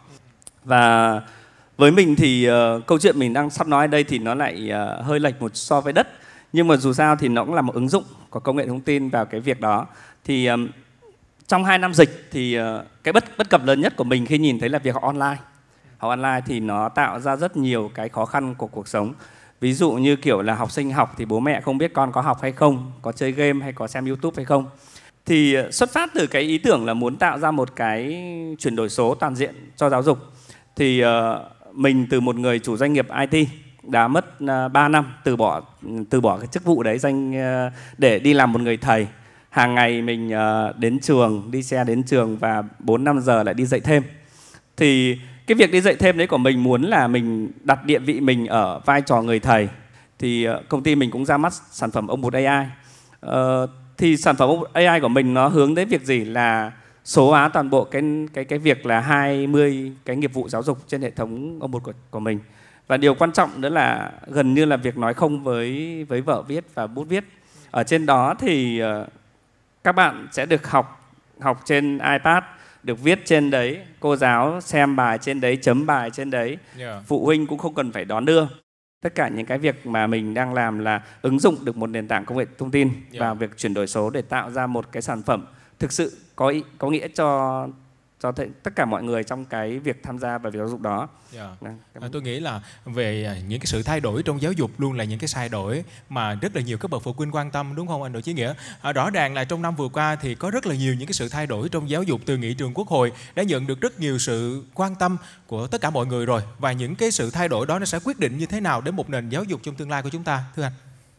Và với mình thì uh, câu chuyện mình đang sắp nói ở đây thì nó lại uh, hơi lệch một so với đất. Nhưng mà dù sao thì nó cũng là một ứng dụng của công nghệ thông tin vào cái việc đó. Thì um, trong hai năm dịch thì uh, cái bất bất cập lớn nhất của mình khi nhìn thấy là việc học online. Học online thì nó tạo ra rất nhiều cái khó khăn của cuộc sống. Ví dụ như kiểu là học sinh học thì bố mẹ không biết con có học hay không, có chơi game hay có xem YouTube hay không. Thì xuất phát từ cái ý tưởng là muốn tạo ra một cái chuyển đổi số toàn diện cho giáo dục. Thì uh, mình từ một người chủ doanh nghiệp i tê đã mất uh, ba năm từ bỏ từ bỏ cái chức vụ đấy danh uh, để đi làm một người thầy. Hàng ngày mình uh, đến trường, đi xe đến trường và bốn năm giờ lại đi dạy thêm. Thì cái việc đi dạy thêm đấy của mình muốn là mình đặt địa vị mình ở vai trò người thầy. Thì uh, công ty mình cũng ra mắt sản phẩm ông Bụt a i. Uh, thì sản phẩm ông Bụt a i của mình nó hướng đến việc gì là số hóa toàn bộ cái cái cái việc là hai mươi cái nghiệp vụ giáo dục trên hệ thống ông Bụt của, của mình. Và điều quan trọng nữa là gần như là việc nói không với với vở viết và bút viết. Ở trên đó thì uh, các bạn sẽ được học học trên iPad, được viết trên đấy, cô giáo xem bài trên đấy, chấm bài trên đấy. Yeah. Phụ huynh cũng không cần phải đón đưa. Tất cả những cái việc mà mình đang làm là ứng dụng được một nền tảng công nghệ thông tin Yeah. vào việc chuyển đổi số để tạo ra một cái sản phẩm thực sự có ý, có nghĩa cho cho th- tất cả mọi người trong cái việc tham gia vào việc giáo dục đó. Yeah. Vâng, À, tôi nghĩ là về những cái sự thay đổi trong giáo dục luôn là những cái thay đổi mà rất là nhiều các bậc phụ huynh quan tâm, đúng không anh Đỗ Chí Nghĩa? À, rõ ràng là trong năm vừa qua thì có rất là nhiều những cái sự thay đổi trong giáo dục. Từ nghị trường Quốc hội đã nhận được rất nhiều sự quan tâm của tất cả mọi người rồi, và những cái sự thay đổi đó nó sẽ quyết định như thế nào đến một nền giáo dục trong tương lai của chúng ta, thưa anh?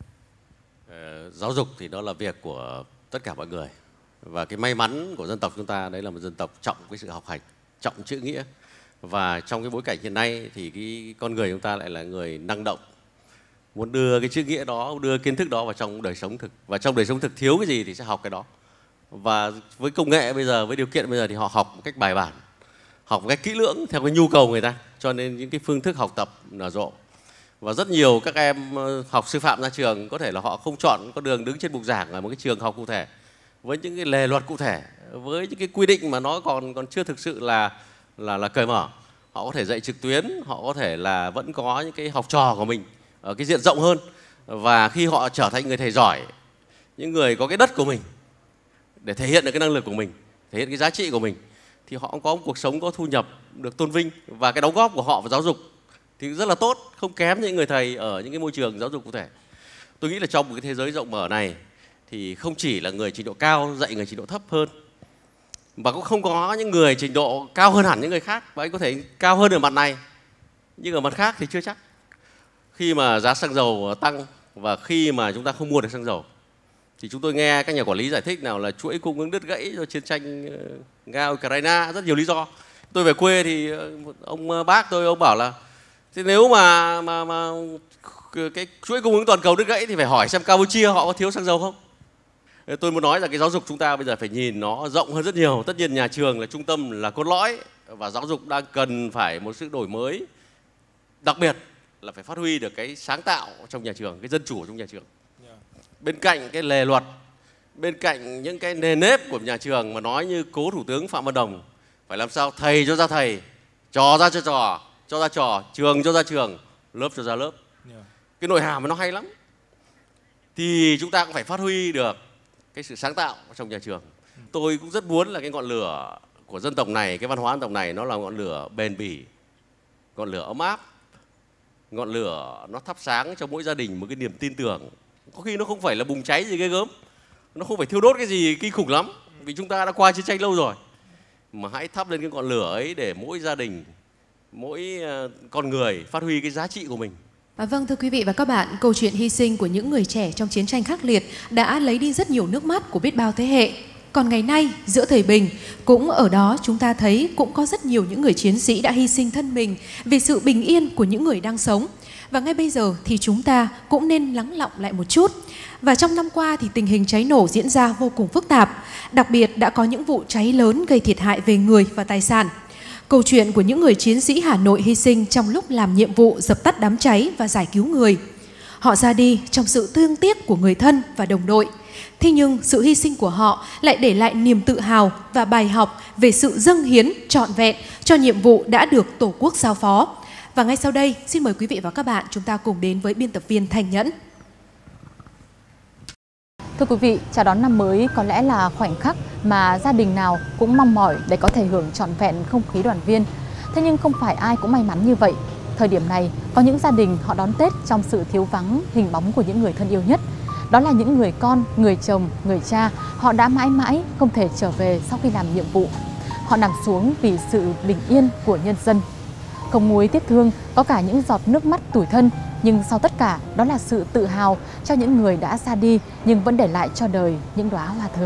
Ờ, giáo dục thì đó là việc của tất cả mọi người, và cái may mắn của dân tộc chúng ta đấy là một dân tộc trọng cái sự học hành, trọng chữ nghĩa. Và trong cái bối cảnh hiện nay thì cái con người chúng ta lại là người năng động, muốn đưa cái chữ nghĩa đó, đưa kiến thức đó vào trong đời sống thực. Và trong đời sống thực thiếu cái gì thì sẽ học cái đó. Và với công nghệ bây giờ, với điều kiện bây giờ thì họ học một cách bài bản, học một cách kỹ lưỡng theo cái nhu cầu người ta. Cho nên những cái phương thức học tập nở rộ. Và rất nhiều các em học sư phạm ra trường có thể là họ không chọn con đường đứng trên bục giảng ở một cái trường học cụ thể, với những cái lề luật cụ thể, với những cái quy định mà nó còn còn chưa thực sự là là là cởi mở. Họ có thể dạy trực tuyến, họ có thể là vẫn có những cái học trò của mình ở cái diện rộng hơn. Và khi họ trở thành người thầy giỏi, những người có cái đất của mình để thể hiện được cái năng lực của mình, thể hiện cái giá trị của mình, thì họ có một cuộc sống có thu nhập được tôn vinh, và cái đóng góp của họ vào giáo dục thì rất là tốt, không kém những người thầy ở những cái môi trường giáo dục cụ thể. Tôi nghĩ là trong một cái thế giới rộng mở này thì không chỉ là người trình độ cao dạy người trình độ thấp hơn, và cũng không có những người trình độ cao hơn hẳn những người khác, và anh có thể cao hơn ở mặt này nhưng ở mặt khác thì chưa chắc. Khi mà giá xăng dầu tăng và khi mà chúng ta không mua được xăng dầu thì chúng tôi nghe các nhà quản lý giải thích nào là chuỗi cung ứng đứt gãy do chiến tranh Nga Ukraine, rất nhiều lý do. Tôi về quê thì ông bác tôi ông bảo là thế nếu mà mà mà cái chuỗi cung ứng toàn cầu đứt gãy thì phải hỏi xem Campuchia họ có thiếu xăng dầu không. Tôi muốn nói là cái giáo dục chúng ta bây giờ phải nhìn nó rộng hơn rất nhiều. Tất nhiên nhà trường là trung tâm, là cốt lõi, và giáo dục đang cần phải một sự đổi mới, đặc biệt là phải phát huy được cái sáng tạo trong nhà trường, cái dân chủ trong nhà trường. Bên cạnh cái lề luật, bên cạnh những cái nền nếp của nhà trường mà nói như cố Thủ tướng Phạm Văn Đồng, phải làm sao thầy cho ra thầy, trò ra cho trò, cho ra trò, trường cho ra trường, lớp cho ra lớp. Cái nội hàm nó hay lắm. Thì chúng ta cũng phải phát huy được cái sự sáng tạo trong nhà trường. Tôi cũng rất muốn là cái ngọn lửa của dân tộc này, cái văn hóa dân tộc này nó là ngọn lửa bền bỉ, ngọn lửa ấm áp, ngọn lửa nó thắp sáng cho mỗi gia đình một cái niềm tin tưởng. Có khi nó không phải là bùng cháy gì ghê gớm, nó không phải thiêu đốt cái gì kinh khủng lắm, vì chúng ta đã qua chiến tranh lâu rồi. Mà hãy thắp lên cái ngọn lửa ấy để mỗi gia đình, mỗi con người phát huy cái giá trị của mình. À, vâng, thưa quý vị và các bạn, câu chuyện hy sinh của những người trẻ trong chiến tranh khắc liệt đã lấy đi rất nhiều nước mắt của biết bao thế hệ. Còn ngày nay, giữa thời bình, cũng ở đó chúng ta thấy cũng có rất nhiều những người chiến sĩ đã hy sinh thân mình vì sự bình yên của những người đang sống. Và ngay bây giờ thì chúng ta cũng nên lắng lọng lại một chút. Và trong năm qua thì tình hình cháy nổ diễn ra vô cùng phức tạp. Đặc biệt đã có những vụ cháy lớn gây thiệt hại về người và tài sản. Câu chuyện của những người chiến sĩ Hà Nội hy sinh trong lúc làm nhiệm vụ dập tắt đám cháy và giải cứu người. Họ ra đi trong sự thương tiếc của người thân và đồng đội. Thế nhưng sự hy sinh của họ lại để lại niềm tự hào và bài học về sự dâng hiến trọn vẹn cho nhiệm vụ đã được Tổ quốc giao phó. Và ngay sau đây, xin mời quý vị và các bạn chúng ta cùng đến với biên tập viên Thanh Nhẫn. Thưa quý vị, chào đón năm mới có lẽ là khoảnh khắc mà gia đình nào cũng mong mỏi để có thể hưởng trọn vẹn không khí đoàn viên. Thế nhưng không phải ai cũng may mắn như vậy. Thời điểm này, có những gia đình họ đón Tết trong sự thiếu vắng hình bóng của những người thân yêu nhất. Đó là những người con, người chồng, người cha, họ đã mãi mãi không thể trở về sau khi làm nhiệm vụ. Họ nằm xuống vì sự bình yên của nhân dân. Không nguôi tiếc thương, có cả những giọt nước mắt tủi thân, nhưng sau tất cả đó là sự tự hào cho những người đã ra đi nhưng vẫn để lại cho đời những đóa hoa thơm.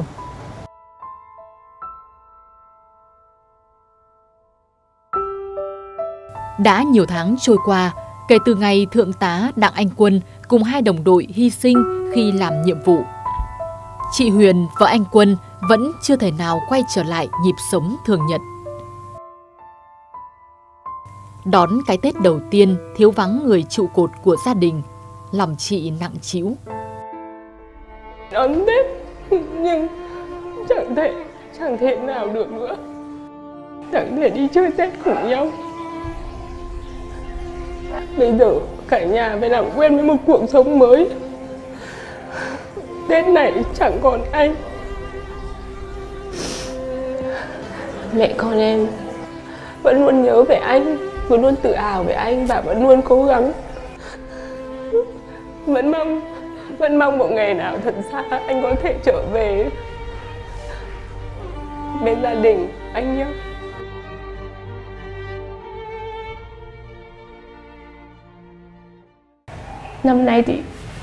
Đã nhiều tháng trôi qua kể từ ngày Thượng tá Đặng Anh Quân cùng hai đồng đội hy sinh khi làm nhiệm vụ. Chị Huyền, vợ anh Quân, vẫn chưa thể nào quay trở lại nhịp sống thường nhật. Đón cái Tết đầu tiên thiếu vắng người trụ cột của gia đình, lòng chị nặng trĩu. Đón Tết nhưng chẳng thể chẳng thể nào được nữa, chẳng thể đi chơi Tết cùng nhau. Bây giờ cả nhà phải làm quen với một cuộc sống mới. Tết này chẳng còn anh. Mẹ con em vẫn luôn nhớ về anh, vẫn luôn tự hào về anh và vẫn luôn cố gắng. Vẫn mong, vẫn mong một ngày nào thật xa anh có thể trở về bên gia đình anh nhé. Năm nay thì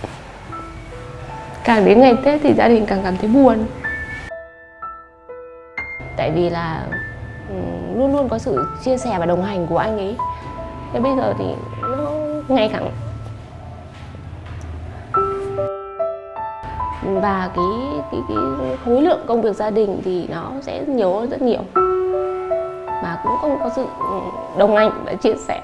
càng đến ngày Tết thì gia đình càng cảm thấy buồn. Tại vì là luôn luôn có sự chia sẻ và đồng hành của anh ấy. Thế bây giờ thì nó ngày càng và cái cái cái khối lượng công việc gia đình thì nó sẽ nhiều hơn rất nhiều, mà cũng không có sự đồng hành và chia sẻ.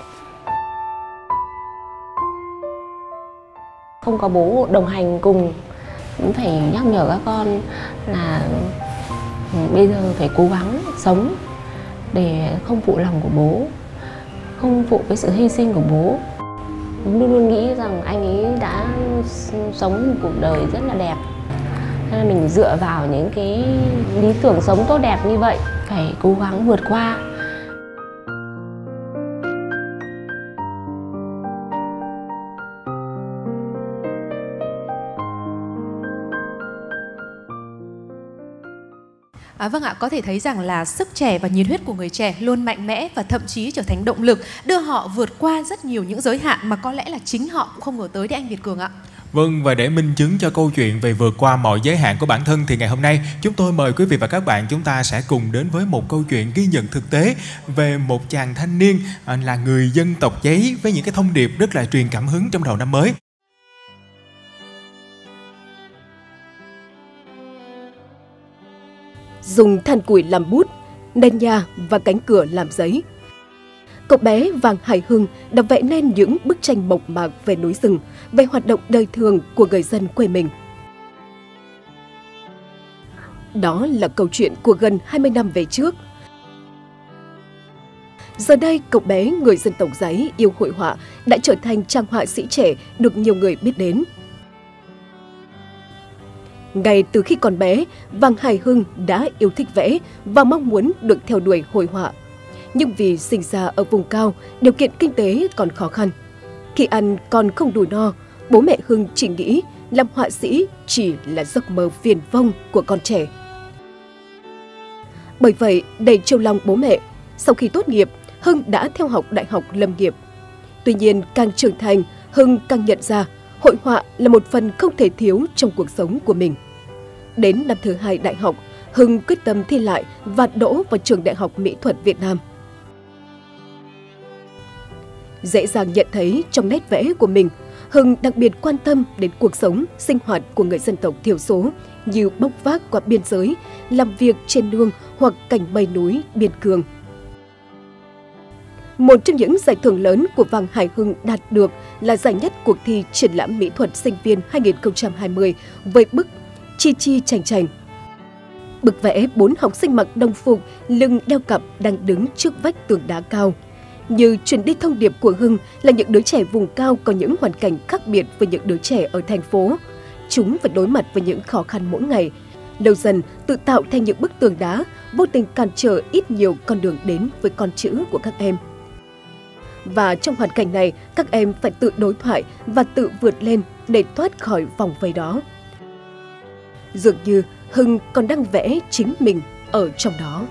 Không có bố đồng hành cùng, cũng phải nhắc nhở các con là bây giờ phải cố gắng sống để không phụ lòng của bố, không phụ cái sự hy sinh của bố. Luôn luôn nghĩ rằng anh ấy đã sống một cuộc đời rất là đẹp, nên là mình dựa vào những cái lý tưởng sống tốt đẹp như vậy, phải cố gắng vượt qua. À, vâng ạ, có thể thấy rằng là sức trẻ và nhiệt huyết của người trẻ luôn mạnh mẽ và thậm chí trở thành động lực đưa họ vượt qua rất nhiều những giới hạn mà có lẽ là chính họ cũng không ngờ tới đấy anh Việt Cường ạ. Vâng, và để minh chứng cho câu chuyện về vượt qua mọi giới hạn của bản thân thì ngày hôm nay chúng tôi mời quý vị và các bạn chúng ta sẽ cùng đến với một câu chuyện ghi nhận thực tế về một chàng thanh niên là người dân tộc Giấy với những cái thông điệp rất là truyền cảm hứng trong đầu năm mới. Dùng than củi làm bút, nền nhà và cánh cửa làm giấy. Cậu bé Vàng Hải Hưng đã vẽ nên những bức tranh mộc mạc về núi rừng, về hoạt động đời thường của người dân quê mình. Đó là câu chuyện của gần hai mươi năm về trước. Giờ đây, cậu bé người dân tộc Giấy yêu hội họa đã trở thành trang họa sĩ trẻ được nhiều người biết đến. Ngay từ khi còn bé, Vàng Hải Hưng đã yêu thích vẽ và mong muốn được theo đuổi hội họa. Nhưng vì sinh ra ở vùng cao, điều kiện kinh tế còn khó khăn. Khi ăn còn không đủ no, bố mẹ Hưng chỉ nghĩ làm họa sĩ chỉ là giấc mơ viển vông của con trẻ. Bởi vậy, để chiều lòng bố mẹ, sau khi tốt nghiệp, Hưng đã theo học Đại học Lâm nghiệp. Tuy nhiên, càng trưởng thành, Hưng càng nhận ra hội họa là một phần không thể thiếu trong cuộc sống của mình. Đến năm thứ hai đại học, Hưng quyết tâm thi lại và đỗ vào trường Đại học Mỹ thuật Việt Nam. Dễ dàng nhận thấy trong nét vẽ của mình, Hưng đặc biệt quan tâm đến cuộc sống, sinh hoạt của người dân tộc thiểu số như bốc vác qua biên giới, làm việc trên nương hoặc cảnh mây núi, biên cương. Một trong những giải thưởng lớn của Vàng Hải Hưng đạt được là giải nhất cuộc thi triển lãm mỹ thuật sinh viên hai không hai không với bức Chi Chi Chành Chành. Bức vẽ bốn học sinh mặc đồng phục, lưng đeo cặp đang đứng trước vách tường đá cao. Như truyền đi thông điệp của Hưng là những đứa trẻ vùng cao có những hoàn cảnh khác biệt với những đứa trẻ ở thành phố. Chúng phải đối mặt với những khó khăn mỗi ngày. Lâu dần tự tạo thành những bức tường đá, vô tình cản trở ít nhiều con đường đến với con chữ của các em. Và trong hoàn cảnh này, các em phải tự đối thoại và tự vượt lên để thoát khỏi vòng vây đó. Dường như Hưng còn đang vẽ chính mình ở trong đó.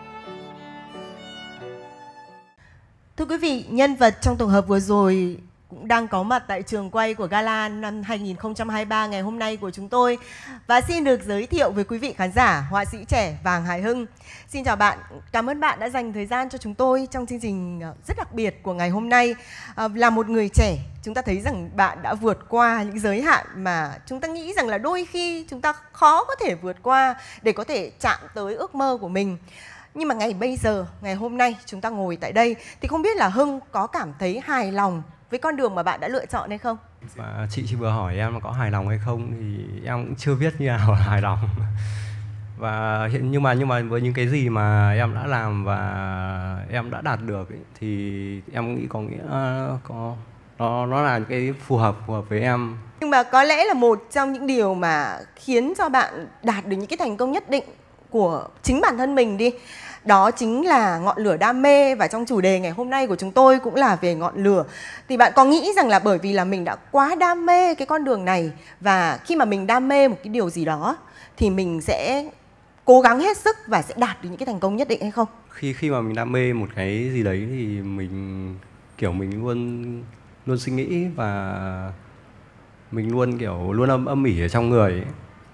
Thưa quý vị, nhân vật trong tổng hợp vừa rồi cũng đang có mặt tại trường quay của Gala năm hai nghìn không trăm hai mươi ba ngày hôm nay của chúng tôi. Và xin được giới thiệu với quý vị khán giả họa sĩ trẻ Vàng Hải Hưng. Xin chào bạn, cảm ơn bạn đã dành thời gian cho chúng tôi trong chương trình rất đặc biệt của ngày hôm nay. À, là một người trẻ, chúng ta thấy rằng bạn đã vượt qua những giới hạn mà chúng ta nghĩ rằng là đôi khi chúng ta khó có thể vượt qua để có thể chạm tới ước mơ của mình. Nhưng mà ngày bây giờ, ngày hôm nay chúng ta ngồi tại đây thì không biết là Hưng có cảm thấy hài lòng với con đường mà bạn đã lựa chọn hay không? Và chị chỉ vừa hỏi em là có hài lòng hay không thì em cũng chưa biết như nào là hài lòng. Và hiện nhưng mà nhưng mà với những cái gì mà em đã làm và em đã đạt được ấy, thì em nghĩ có nghĩa có nó nó là cái phù hợp phù hợp với em. Nhưng mà có lẽ là một trong những điều mà khiến cho bạn đạt được những cái thành công nhất định của chính bản thân mình đi, đó chính là ngọn lửa đam mê. Và trong chủ đề ngày hôm nay của chúng tôi cũng là về ngọn lửa. Thì bạn có nghĩ rằng là bởi vì là mình đã quá đam mê cái con đường này, và khi mà mình đam mê một cái điều gì đó thì mình sẽ cố gắng hết sức và sẽ đạt được những cái thành công nhất định hay không? Khi khi mà mình đam mê một cái gì đấy thì mình kiểu mình luôn luôn suy nghĩ và mình luôn kiểu luôn âm âm ỉ ở trong người ấy.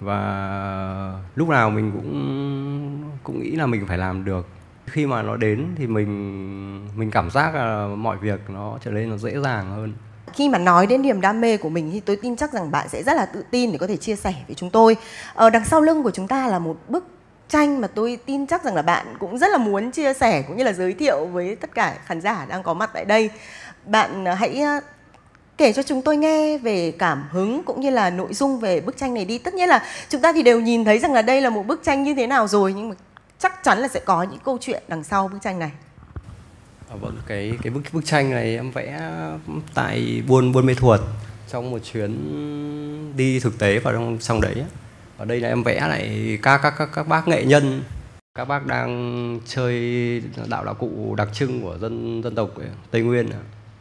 Và lúc nào mình cũng cũng nghĩ là mình phải làm được. Khi mà nó đến thì mình mình cảm giác là mọi việc nó trở nên nó dễ dàng hơn. Khi mà nói đến niềm đam mê của mình thì tôi tin chắc rằng bạn sẽ rất là tự tin để có thể chia sẻ với chúng tôi. Ở đằng sau lưng của chúng ta là một bức tranh mà tôi tin chắc rằng là bạn cũng rất là muốn chia sẻ cũng như là giới thiệu với tất cả khán giả đang có mặt tại đây. Bạn hãy kể cho chúng tôi nghe về cảm hứng cũng như là nội dung về bức tranh này đi. Tất nhiên là chúng ta thì đều nhìn thấy rằng là đây là một bức tranh như thế nào rồi, nhưng mà chắc chắn là sẽ có những câu chuyện đằng sau bức tranh này. À, vâng, cái cái bức bức tranh này em vẽ tại Buôn Buôn Mê Thuột trong một chuyến đi thực tế vào trong trong đấy. Ở đây là em vẽ lại các các các các bác nghệ nhân, các bác đang chơi đạo đạo cụ đặc trưng của dân dân tộc Tây Nguyên.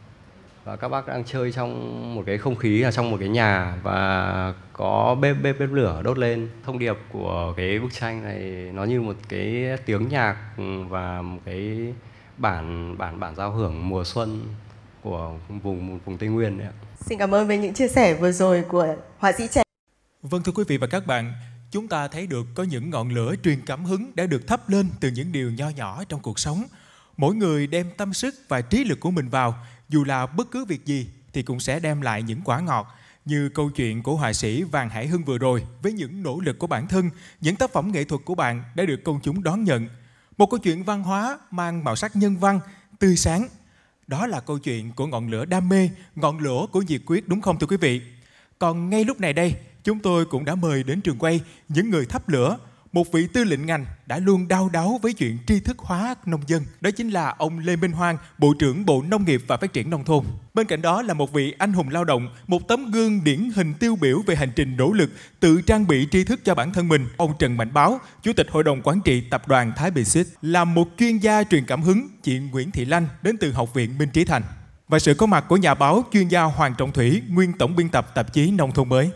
Và các bác đang chơi trong một cái không khí là trong một cái nhà và có bếp bếp bếp lửa đốt lên. Thông điệp của cái bức tranh này nó như một cái tiếng nhạc và một cái bản bản bản giao hưởng mùa xuân của vùng vùng Tây Nguyên đấy ạ. Xin cảm ơn với những chia sẻ vừa rồi của họa sĩ trẻ. Vâng, thưa quý vị và các bạn, chúng ta thấy được có những ngọn lửa truyền cảm hứng đã được thắp lên từ những điều nho nhỏ trong cuộc sống. Mỗi người đem tâm sức và trí lực của mình vào, dù là bất cứ việc gì thì cũng sẽ đem lại những quả ngọt, như câu chuyện của họa sĩ Vàng Hải Hưng vừa rồi. Với những nỗ lực của bản thân, những tác phẩm nghệ thuật của bạn đã được công chúng đón nhận. Một câu chuyện văn hóa mang màu sắc nhân văn, tươi sáng. Đó là câu chuyện của ngọn lửa đam mê, ngọn lửa của nhiệt huyết, đúng không thưa quý vị? Còn ngay lúc này đây, chúng tôi cũng đã mời đến trường quay những người thắp lửa, một vị tư lệnh ngành đã luôn đau đáu với chuyện tri thức hóa nông dân. Đó chính là ông Lê Minh Hoan, Bộ trưởng Bộ Nông nghiệp và Phát triển Nông thôn. Bên cạnh đó là một vị anh hùng lao động, một tấm gương điển hình tiêu biểu về hành trình nỗ lực tự trang bị tri thức cho bản thân mình. Ông Trần Mạnh Báo, Chủ tịch Hội đồng Quản trị Tập đoàn Thái Bình Xít, là một chuyên gia truyền cảm hứng, chị Nguyễn Thị Lanh đến từ Học viện Minh Trí Thành. Và sự có mặt của nhà báo chuyên gia Hoàng Trọng Thủy, nguyên tổng biên tập tạp chí Nông thôn mới.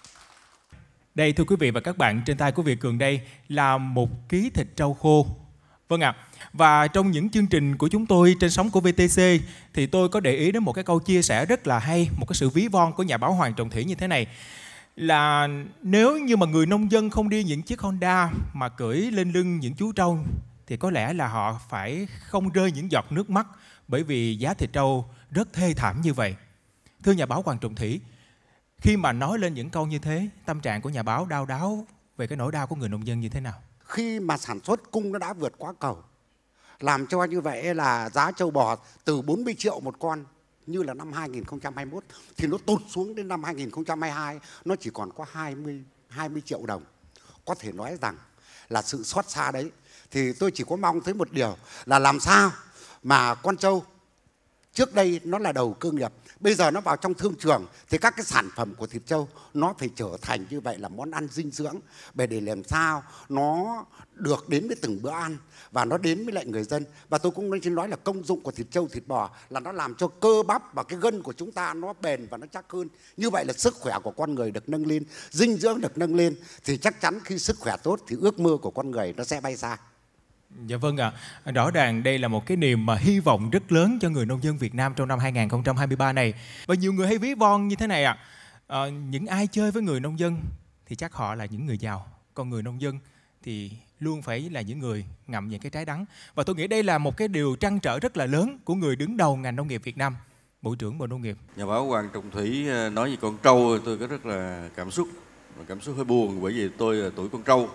Đây thưa quý vị và các bạn, trên tay của Việt Cường đây là một ký thịt trâu khô. Vâng ạ, à, và trong những chương trình của chúng tôi trên sóng của vê tê xê thì tôi có để ý đến một cái câu chia sẻ rất là hay, một cái sự ví von của nhà báo Hoàng Trọng Thủy như thế này. Là nếu như mà người nông dân không đi những chiếc Honda mà cưỡi lên lưng những chú trâu thì có lẽ là họ phải không rơi những giọt nước mắt, bởi vì giá thịt trâu rất thê thảm như vậy. Thưa nhà báo Hoàng Trọng Thủy, khi mà nói lên những câu như thế, tâm trạng của nhà báo đau đáu về cái nỗi đau của người nông dân như thế nào? Khi mà sản xuất cung nó đã vượt quá cầu, làm cho như vậy là giá trâu bò từ bốn mươi triệu một con như là năm hai nghìn không trăm hai mươi mốt thì nó tụt xuống đến năm hai nghìn không trăm hai mươi hai nó chỉ còn có hai mươi, hai mươi triệu đồng. Có thể nói rằng là sự xót xa đấy. Thì tôi chỉ có mong thấy một điều là làm sao mà con trâu trước đây nó là đầu cơ nghiệp, bây giờ nó vào trong thương trường thì các cái sản phẩm của thịt trâu nó phải trở thành như vậy là món ăn dinh dưỡng, để làm sao nó được đến với từng bữa ăn và nó đến với lại người dân. Và tôi cũng nên nói là công dụng của thịt trâu, thịt bò là nó làm cho cơ bắp và cái gân của chúng ta nó bền và nó chắc hơn. Như vậy là sức khỏe của con người được nâng lên, dinh dưỡng được nâng lên, thì chắc chắn khi sức khỏe tốt thì ước mơ của con người nó sẽ bay xa. Dạ vâng ạ. À. Rõ ràng đây là một cái niềm mà hy vọng rất lớn cho người nông dân Việt Nam trong năm hai nghìn không trăm hai mươi ba này. Và nhiều người hay ví von như thế này ạ. À. À, những ai chơi với người nông dân thì chắc họ là những người giàu. Còn người nông dân thì luôn phải là những người ngậm những cái trái đắng. Và tôi nghĩ đây là một cái điều trăn trở rất là lớn của người đứng đầu ngành nông nghiệp Việt Nam. Bộ trưởng Bộ Nông nghiệp. Nhà báo Hoàng Trọng Thủy nói về con trâu tôi có rất là cảm xúc. Cảm xúc hơi buồn bởi vì tôi là tuổi con trâu.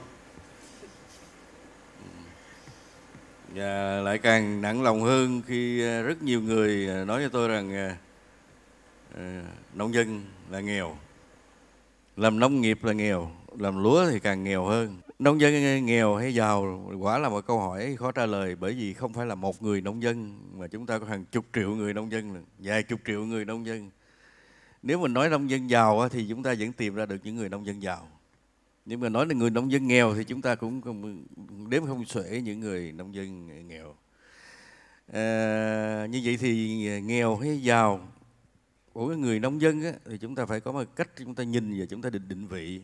Và lại càng nặng lòng hơn khi rất nhiều người nói cho tôi rằng uh, nông dân là nghèo. Làm nông nghiệp là nghèo, làm lúa thì càng nghèo hơn. Nông dân nghèo hay giàu quả là một câu hỏi khó trả lời, bởi vì không phải là một người nông dân mà chúng ta có hàng chục triệu người nông dân, vài chục triệu người nông dân. Nếu mình nói nông dân giàu thì chúng ta vẫn tìm ra được những người nông dân giàu. Nhưng mà nói là người nông dân nghèo thì chúng ta cũng đếm không xuể những người nông dân nghèo. À, như vậy thì nghèo hay giàu của người nông dân á, thì chúng ta phải có một cách chúng ta nhìn và chúng ta định định vị.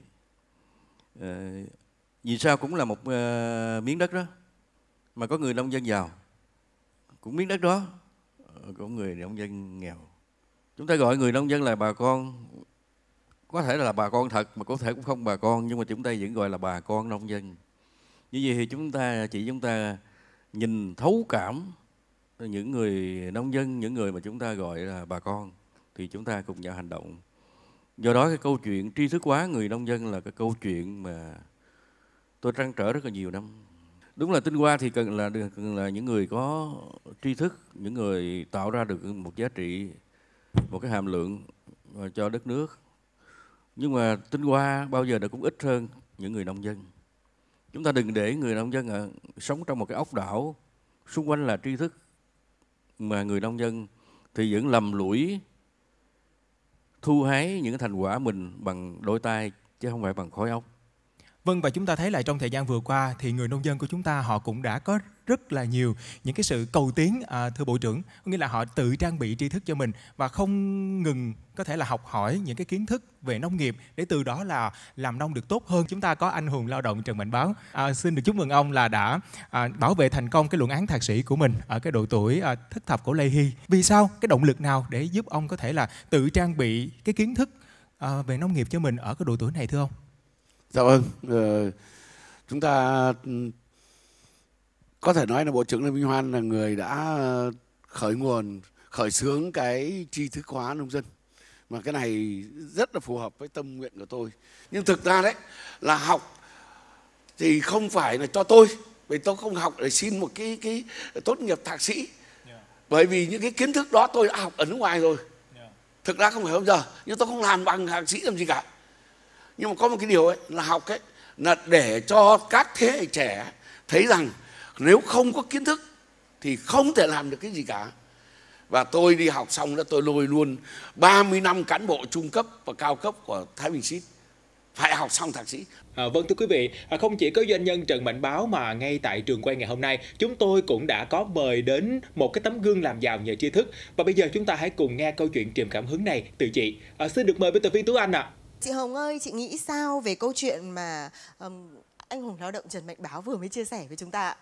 À, vì sao cũng là một uh, miếng đất đó mà có người nông dân giàu, cũng miếng đất đó có người nông dân nghèo. Chúng ta gọi người nông dân là bà con, có thể là bà con thật mà có thể cũng không bà con, nhưng mà chúng ta vẫn gọi là bà con nông dân. Như vậy thì chúng ta chỉ chúng ta nhìn thấu cảm những người nông dân, những người mà chúng ta gọi là bà con, thì chúng ta cùng nhau hành động. Do đó cái câu chuyện tri thức hóa người nông dân là cái câu chuyện mà tôi trăn trở rất là nhiều năm. Đúng là tinh hoa thì cần là cần là những người có tri thức, những người tạo ra được một giá trị, một cái hàm lượng cho đất nước. Nhưng mà tinh hoa bao giờ nó cũng ít hơn những người nông dân. Chúng ta đừng để người nông dân ở, sống trong một cái ốc đảo, xung quanh là tri thức, mà người nông dân thì vẫn lầm lũi thu hái những thành quả mình bằng đôi tay chứ không phải bằng khối óc. Vâng, và chúng ta thấy là trong thời gian vừa qua thì người nông dân của chúng ta họ cũng đã có rất là nhiều những cái sự cầu tiến, à, thưa Bộ trưởng. Nghĩa là họ tự trang bị tri thức cho mình và không ngừng có thể là học hỏi những cái kiến thức về nông nghiệp để từ đó là làm nông được tốt hơn. Chúng ta có anh hùng lao động Trần Mạnh Báo. À, xin được chúc mừng ông là đã à, bảo vệ thành công cái luận án thạc sĩ của mình ở cái độ tuổi à, thất thập cổ Lê Hy. Vì sao? Cái động lực nào để giúp ông có thể là tự trang bị cái kiến thức à, về nông nghiệp cho mình ở cái độ tuổi này thưa ông? Dạ vâng, ờ, chúng ta có thể nói là Bộ trưởng Lê Minh Hoan là người đã khởi nguồn, khởi xướng cái tri thức hóa nông dân. Mà cái này rất là phù hợp với tâm nguyện của tôi. Nhưng thực ra đấy là học thì không phải là cho tôi, vì tôi không học để xin một cái, cái tốt nghiệp thạc sĩ. Yeah. Bởi vì những cái kiến thức đó tôi đã học ở nước ngoài rồi. Yeah. Thực ra không phải hôm giờ, nhưng tôi không làm bằng thạc sĩ làm gì cả. Nhưng mà có một cái điều ấy là học ấy là để cho các thế hệ trẻ thấy rằng nếu không có kiến thức thì không thể làm được cái gì cả. Và tôi đi học xong đó tôi lôi luôn ba mươi năm cán bộ trung cấp và cao cấp của Thái Bình Xít phải học xong thạc sĩ. À, vâng thưa quý vị, à, không chỉ có doanh nhân Trần Mạnh Báo mà ngay tại trường quay ngày hôm nay chúng tôi cũng đã có mời đến một cái tấm gương làm giàu nhờ tri thức. Và bây giờ chúng ta hãy cùng nghe câu chuyện truyền cảm hứng này từ chị. À, xin được mời biên tập viên Tú Anh ạ. À. Chị Hồng ơi, chị nghĩ sao về câu chuyện mà um, anh hùng lao động Trần Mạnh Báo vừa mới chia sẻ với chúng ta ạ?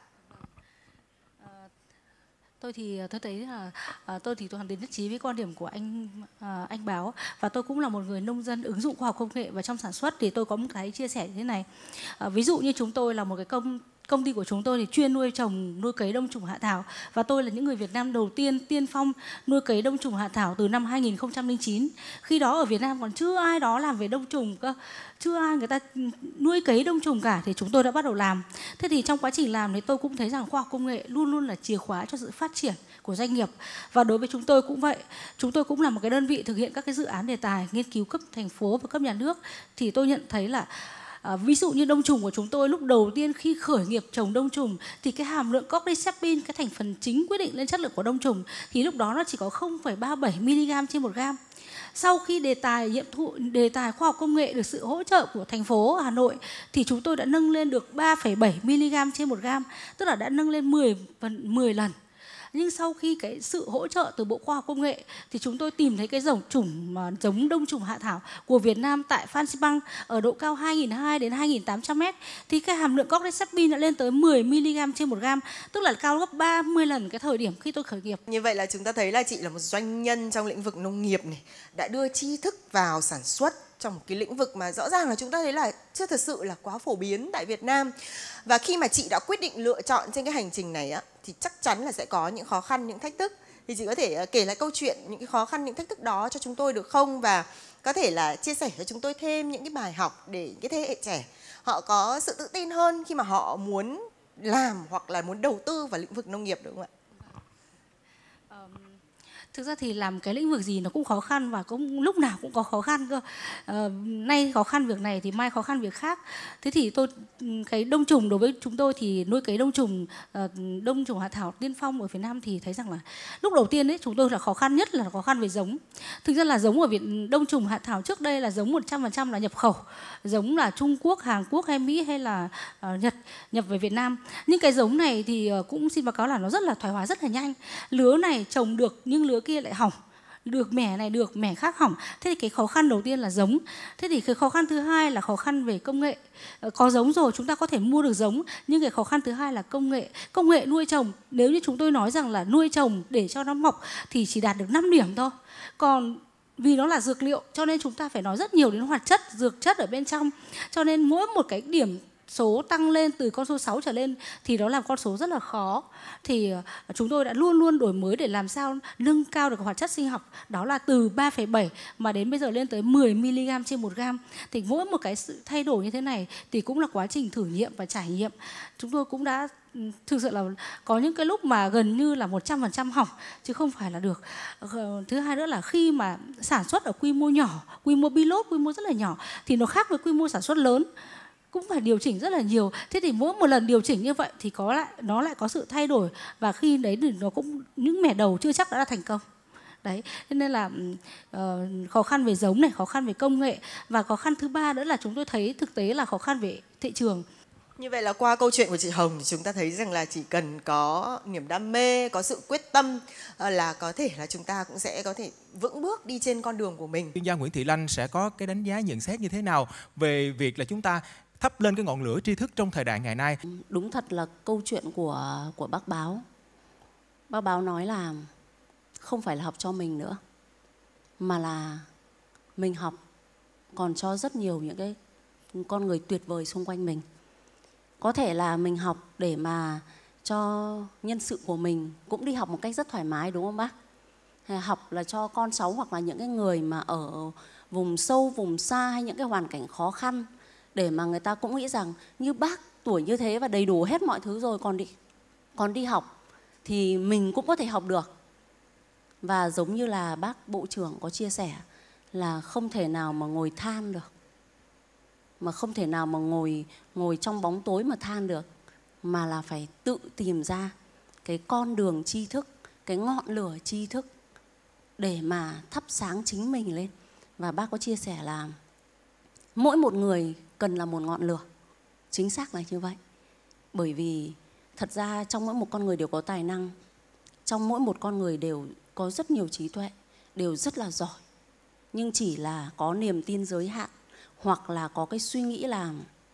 Tôi thì tôi thấy là à, tôi thì tôi hoàn toàn nhất trí với quan điểm của anh à, anh Báo, và tôi cũng là một người nông dân ứng dụng khoa học công nghệ và trong sản xuất thì tôi có một cái chia sẻ như thế này. À, ví dụ như chúng tôi là một cái công công ty của chúng tôi thì chuyên nuôi trồng nuôi cấy đông trùng hạ thảo, và tôi là những người Việt Nam đầu tiên tiên phong nuôi cấy đông trùng hạ thảo từ năm hai nghìn không trăm lẻ chín. Khi đó ở Việt Nam còn chưa ai đó làm về đông trùng cơ, chưa ai người ta nuôi cấy đông trùng cả, thì chúng tôi đã bắt đầu làm. Thế thì trong quá trình làm thì tôi cũng thấy rằng khoa học công nghệ luôn luôn là chìa khóa cho sự phát triển của doanh nghiệp. Và đối với chúng tôi cũng vậy, chúng tôi cũng là một cái đơn vị thực hiện các cái dự án đề tài nghiên cứu cấp thành phố và cấp nhà nước. Thì tôi nhận thấy là À, ví dụ như đông trùng của chúng tôi lúc đầu tiên khi khởi nghiệp trồng đông trùng thì cái hàm lượng cordyceps, cái thành phần chính quyết định lên chất lượng của đông trùng, thì lúc đó nó chỉ có không phẩy ba mươi bảy mi-li-gam trên một gam. Sau khi đề tài nhiệm thụ đề tài khoa học công nghệ được sự hỗ trợ của thành phố Hà Nội thì chúng tôi đã nâng lên được ba phẩy bảy mi-li-gam trên một gam, tức là đã nâng lên mười lần. Nhưng sau khi cái sự hỗ trợ từ Bộ Khoa học Công nghệ thì chúng tôi tìm thấy cái giống chủng mà giống đông trùng hạ thảo của Việt Nam tại Phan Xipang ở độ cao hai nghìn hai trăm đến hai nghìn tám trăm mét, thì cái hàm lượng cordyceps đã lên tới mười mi-li-gam trên một gam, tức là cao gấp ba mươi lần cái thời điểm khi tôi khởi nghiệp. Như vậy là chúng ta thấy là chị là một doanh nhân trong lĩnh vực nông nghiệp này, đã đưa tri thức vào sản xuất trong một cái lĩnh vực mà rõ ràng là chúng ta thấy là chưa thật sự là quá phổ biến tại Việt Nam. Và khi mà chị đã quyết định lựa chọn trên cái hành trình này á, thì chắc chắn là sẽ có những khó khăn, những thách thức. Thì chị có thể kể lại câu chuyện những cái khó khăn, những thách thức đó cho chúng tôi được không? Và có thể là chia sẻ cho chúng tôi thêm những cái bài học để cái thế hệ trẻ họ có sự tự tin hơn khi mà họ muốn làm hoặc là muốn đầu tư vào lĩnh vực nông nghiệp, đúng không ạ? Thực ra thì làm cái lĩnh vực gì nó cũng khó khăn và cũng lúc nào cũng có khó khăn cơ. Ờ, nay khó khăn việc này thì mai khó khăn việc khác. Thế thì tôi cái đông trùng đối với chúng tôi thì nuôi cấy đông trùng uh, đông trùng hạ thảo tiên phong ở Việt Nam thì thấy rằng là lúc đầu tiên ấy chúng tôi là khó khăn nhất là khó khăn về giống. Thực ra là giống ở Việt đông trùng hạ thảo trước đây là giống một trăm phần trăm là nhập khẩu, giống là Trung Quốc, Hàn Quốc hay Mỹ hay là uh, Nhật nhập về Việt Nam. Nhưng cái giống này thì uh, cũng xin báo cáo là nó rất là thoái hóa rất là nhanh. Lứa này trồng được nhưng lứa kia lại hỏng, được mẻ này được mẻ khác hỏng. Thế thì cái khó khăn đầu tiên là giống. Thế thì cái khó khăn thứ hai là khó khăn về công nghệ. Có giống rồi chúng ta có thể mua được giống, nhưng cái khó khăn thứ hai là công nghệ. Công nghệ nuôi trồng, nếu như chúng tôi nói rằng là nuôi trồng để cho nó mọc thì chỉ đạt được năm điểm thôi. Còn vì nó là dược liệu cho nên chúng ta phải nói rất nhiều đến hoạt chất, dược chất ở bên trong. Cho nên mỗi một cái điểm số tăng lên từ con số sáu trở lên thì đó là con số rất là khó. Thì chúng tôi đã luôn luôn đổi mới để làm sao nâng cao được hoạt chất sinh học, đó là từ ba phẩy bảy mà đến bây giờ lên tới mười mi-li-gam trên một gam. Thì mỗi một cái sự thay đổi như thế này thì cũng là quá trình thử nghiệm và trải nghiệm. Chúng tôi cũng đã thực sự là có những cái lúc mà gần như là một trăm phần trăm hỏng chứ không phải là được. Thứ hai nữa là khi mà sản xuất ở quy mô nhỏ, quy mô pilot, quy mô rất là nhỏ thì nó khác với quy mô sản xuất lớn, cũng phải điều chỉnh rất là nhiều. Thế thì mỗi một lần điều chỉnh như vậy thì có lại nó lại có sự thay đổi, và khi đấy thì nó cũng những mẻ đầu chưa chắc đã là thành công. Đấy, nên là uh, khó khăn về giống này, khó khăn về công nghệ, và khó khăn thứ ba nữa là chúng tôi thấy thực tế là khó khăn về thị trường. Như vậy là qua câu chuyện của chị Hồng thì chúng ta thấy rằng là chỉ cần có niềm đam mê, có sự quyết tâm là có thể là chúng ta cũng sẽ có thể vững bước đi trên con đường của mình. Chuyên gia Nguyễn Thị Lanh sẽ có cái đánh giá nhận xét như thế nào về việc là chúng ta thắp lên cái ngọn lửa tri thức trong thời đại ngày nay? Đúng thật là câu chuyện của của bác Báo. Bác Báo nói là không phải là học cho mình nữa, mà là mình học còn cho rất nhiều những cái con người tuyệt vời xung quanh mình. Có thể là mình học để mà cho nhân sự của mình cũng đi học một cách rất thoải mái, đúng không bác? Học là cho con cháu hoặc là những cái người mà ở vùng sâu, vùng xa hay những cái hoàn cảnh khó khăn, để mà người ta cũng nghĩ rằng như bác tuổi như thế và đầy đủ hết mọi thứ rồi còn đi, còn đi học thì mình cũng có thể học được. Và giống như là bác Bộ trưởng có chia sẻ là không thể nào mà ngồi than được, mà không thể nào mà ngồi ngồi trong bóng tối mà than được, mà là phải tự tìm ra cái con đường tri thức, cái ngọn lửa tri thức để mà thắp sáng chính mình lên. Và bác có chia sẻ là mỗi một người cần là một ngọn lửa. Chính xác là như vậy. Bởi vì thật ra trong mỗi một con người đều có tài năng, trong mỗi một con người đều có rất nhiều trí tuệ, đều rất là giỏi. Nhưng chỉ là có niềm tin giới hạn, hoặc là có cái suy nghĩ là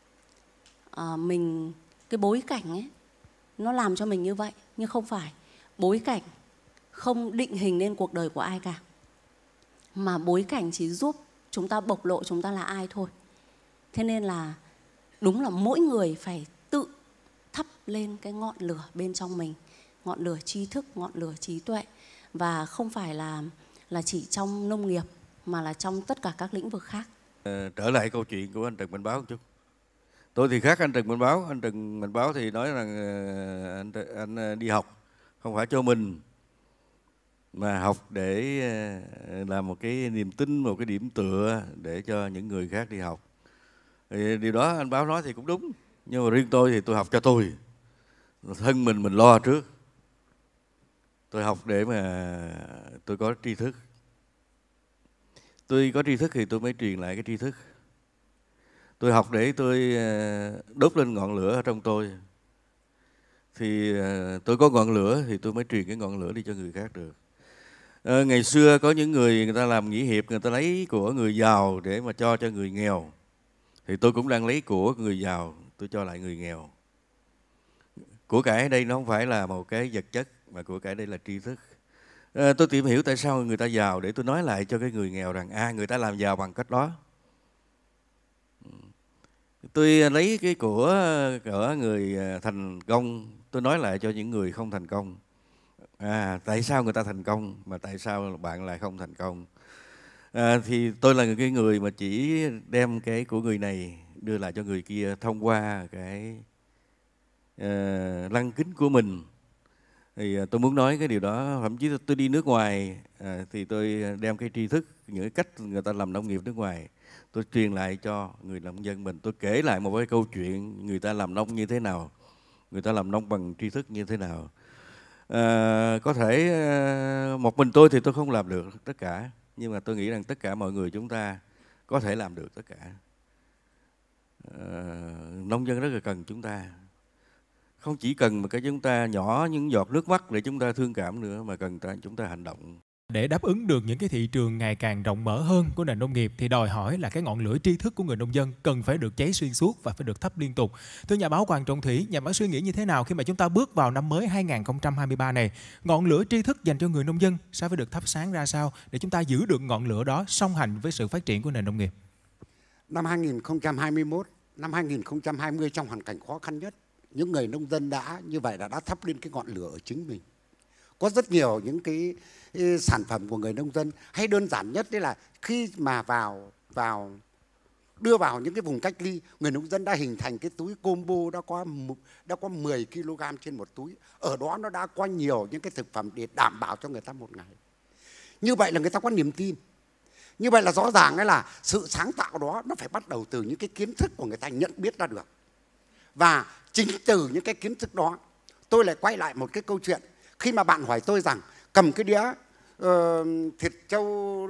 à, mình, cái bối cảnh ấy nó làm cho mình như vậy. Nhưng không phải. Bối cảnh không định hình nên cuộc đời của ai cả, mà bối cảnh chỉ giúp chúng ta bộc lộ chúng ta là ai thôi. Thế nên là đúng là mỗi người phải tự thắp lên cái ngọn lửa bên trong mình, ngọn lửa tri thức, ngọn lửa trí tuệ. Và không phải là, là chỉ trong nông nghiệp, mà là trong tất cả các lĩnh vực khác. À, trở lại câu chuyện của anh Trần Mạnh Báo một chút. Tôi thì khác anh Trần Mạnh Báo. Anh Trần Mạnh Báo thì nói rằng anh, anh đi học không phải cho mình, mà học để làm một cái niềm tin, một cái điểm tựa để cho những người khác đi học. Thì điều đó anh Báo nói thì cũng đúng. Nhưng mà riêng tôi thì tôi học cho tôi. Thân mình mình lo trước. Tôi học để mà tôi có tri thức. Tôi có tri thức thì tôi mới truyền lại cái tri thức. Tôi học để tôi đốt lên ngọn lửa ở trong tôi. thì tôi có ngọn lửa thì tôi mới truyền cái ngọn lửa đi cho người khác được. À, ngày xưa có những người người ta làm nghĩa hiệp, người ta lấy của người giàu để mà cho cho người nghèo. Thì tôi cũng đang lấy của người giàu, tôi cho lại người nghèo. Của cải ở đây nó không phải là một cái vật chất, mà của cải đây là tri thức. À, tôi tìm hiểu tại sao người ta giàu để tôi nói lại cho cái người nghèo rằng à, người ta làm giàu bằng cách đó. Tôi lấy cái của của người thành công, tôi nói lại cho những người không thành công. À, tại sao người ta thành công mà tại sao bạn lại không thành công? À, thì tôi là cái người mà chỉ đem cái của người này đưa lại cho người kia thông qua cái uh, lăng kính của mình. Thì uh, tôi muốn nói cái điều đó, thậm chí tôi đi nước ngoài uh, thì tôi đem cái tri thức, những cái cách người ta làm nông nghiệp nước ngoài, tôi truyền lại cho người nông dân mình. Tôi kể lại một cái câu chuyện người ta làm nông như thế nào, người ta làm nông bằng tri thức như thế nào. À, có thể à, một mình tôi thì tôi không làm được tất cả, nhưng mà tôi nghĩ rằng tất cả mọi người chúng ta có thể làm được tất cả. À, nông dân rất là cần chúng ta, không chỉ cần một cái chúng ta nhỏ những giọt nước mắt để chúng ta thương cảm nữa, mà cần ta, chúng ta hành động. Để đáp ứng được những cái thị trường ngày càng rộng mở hơn của nền nông nghiệp thì đòi hỏi là cái ngọn lửa tri thức của người nông dân cần phải được cháy xuyên suốt và phải được thắp liên tục. Thưa nhà báo Hoàng Trọng Thủy, nhà báo suy nghĩ như thế nào khi mà chúng ta bước vào năm mới hai nghìn không trăm hai mươi ba này? Ngọn lửa tri thức dành cho người nông dân sẽ phải được thắp sáng ra sao để chúng ta giữ được ngọn lửa đó song hành với sự phát triển của nền nông nghiệp? Năm hai nghìn không trăm hai mươi mốt, năm hai nghìn không trăm hai mươi trong hoàn cảnh khó khăn nhất, những người nông dân đã như vậy là đã thắp lên cái ngọn lửa ở chính mình. Có rất nhiều những cái, cái sản phẩm của người nông dân, hay đơn giản nhất đấy là khi mà vào vào đưa vào những cái vùng cách ly, người nông dân đã hình thành cái túi combo đã có đã có mười ki lô gam trên một túi. Ở đó nó đã có nhiều những cái thực phẩm để đảm bảo cho người ta một ngày. Như vậy là người ta có niềm tin. Như vậy là rõ ràng ấy là sự sáng tạo đó nó phải bắt đầu từ những cái kiến thức của người ta nhận biết ra được. Và chính từ những cái kiến thức đó, tôi lại quay lại một cái câu chuyện. Khi mà bạn hỏi tôi rằng cầm cái đĩa uh, thịt trâu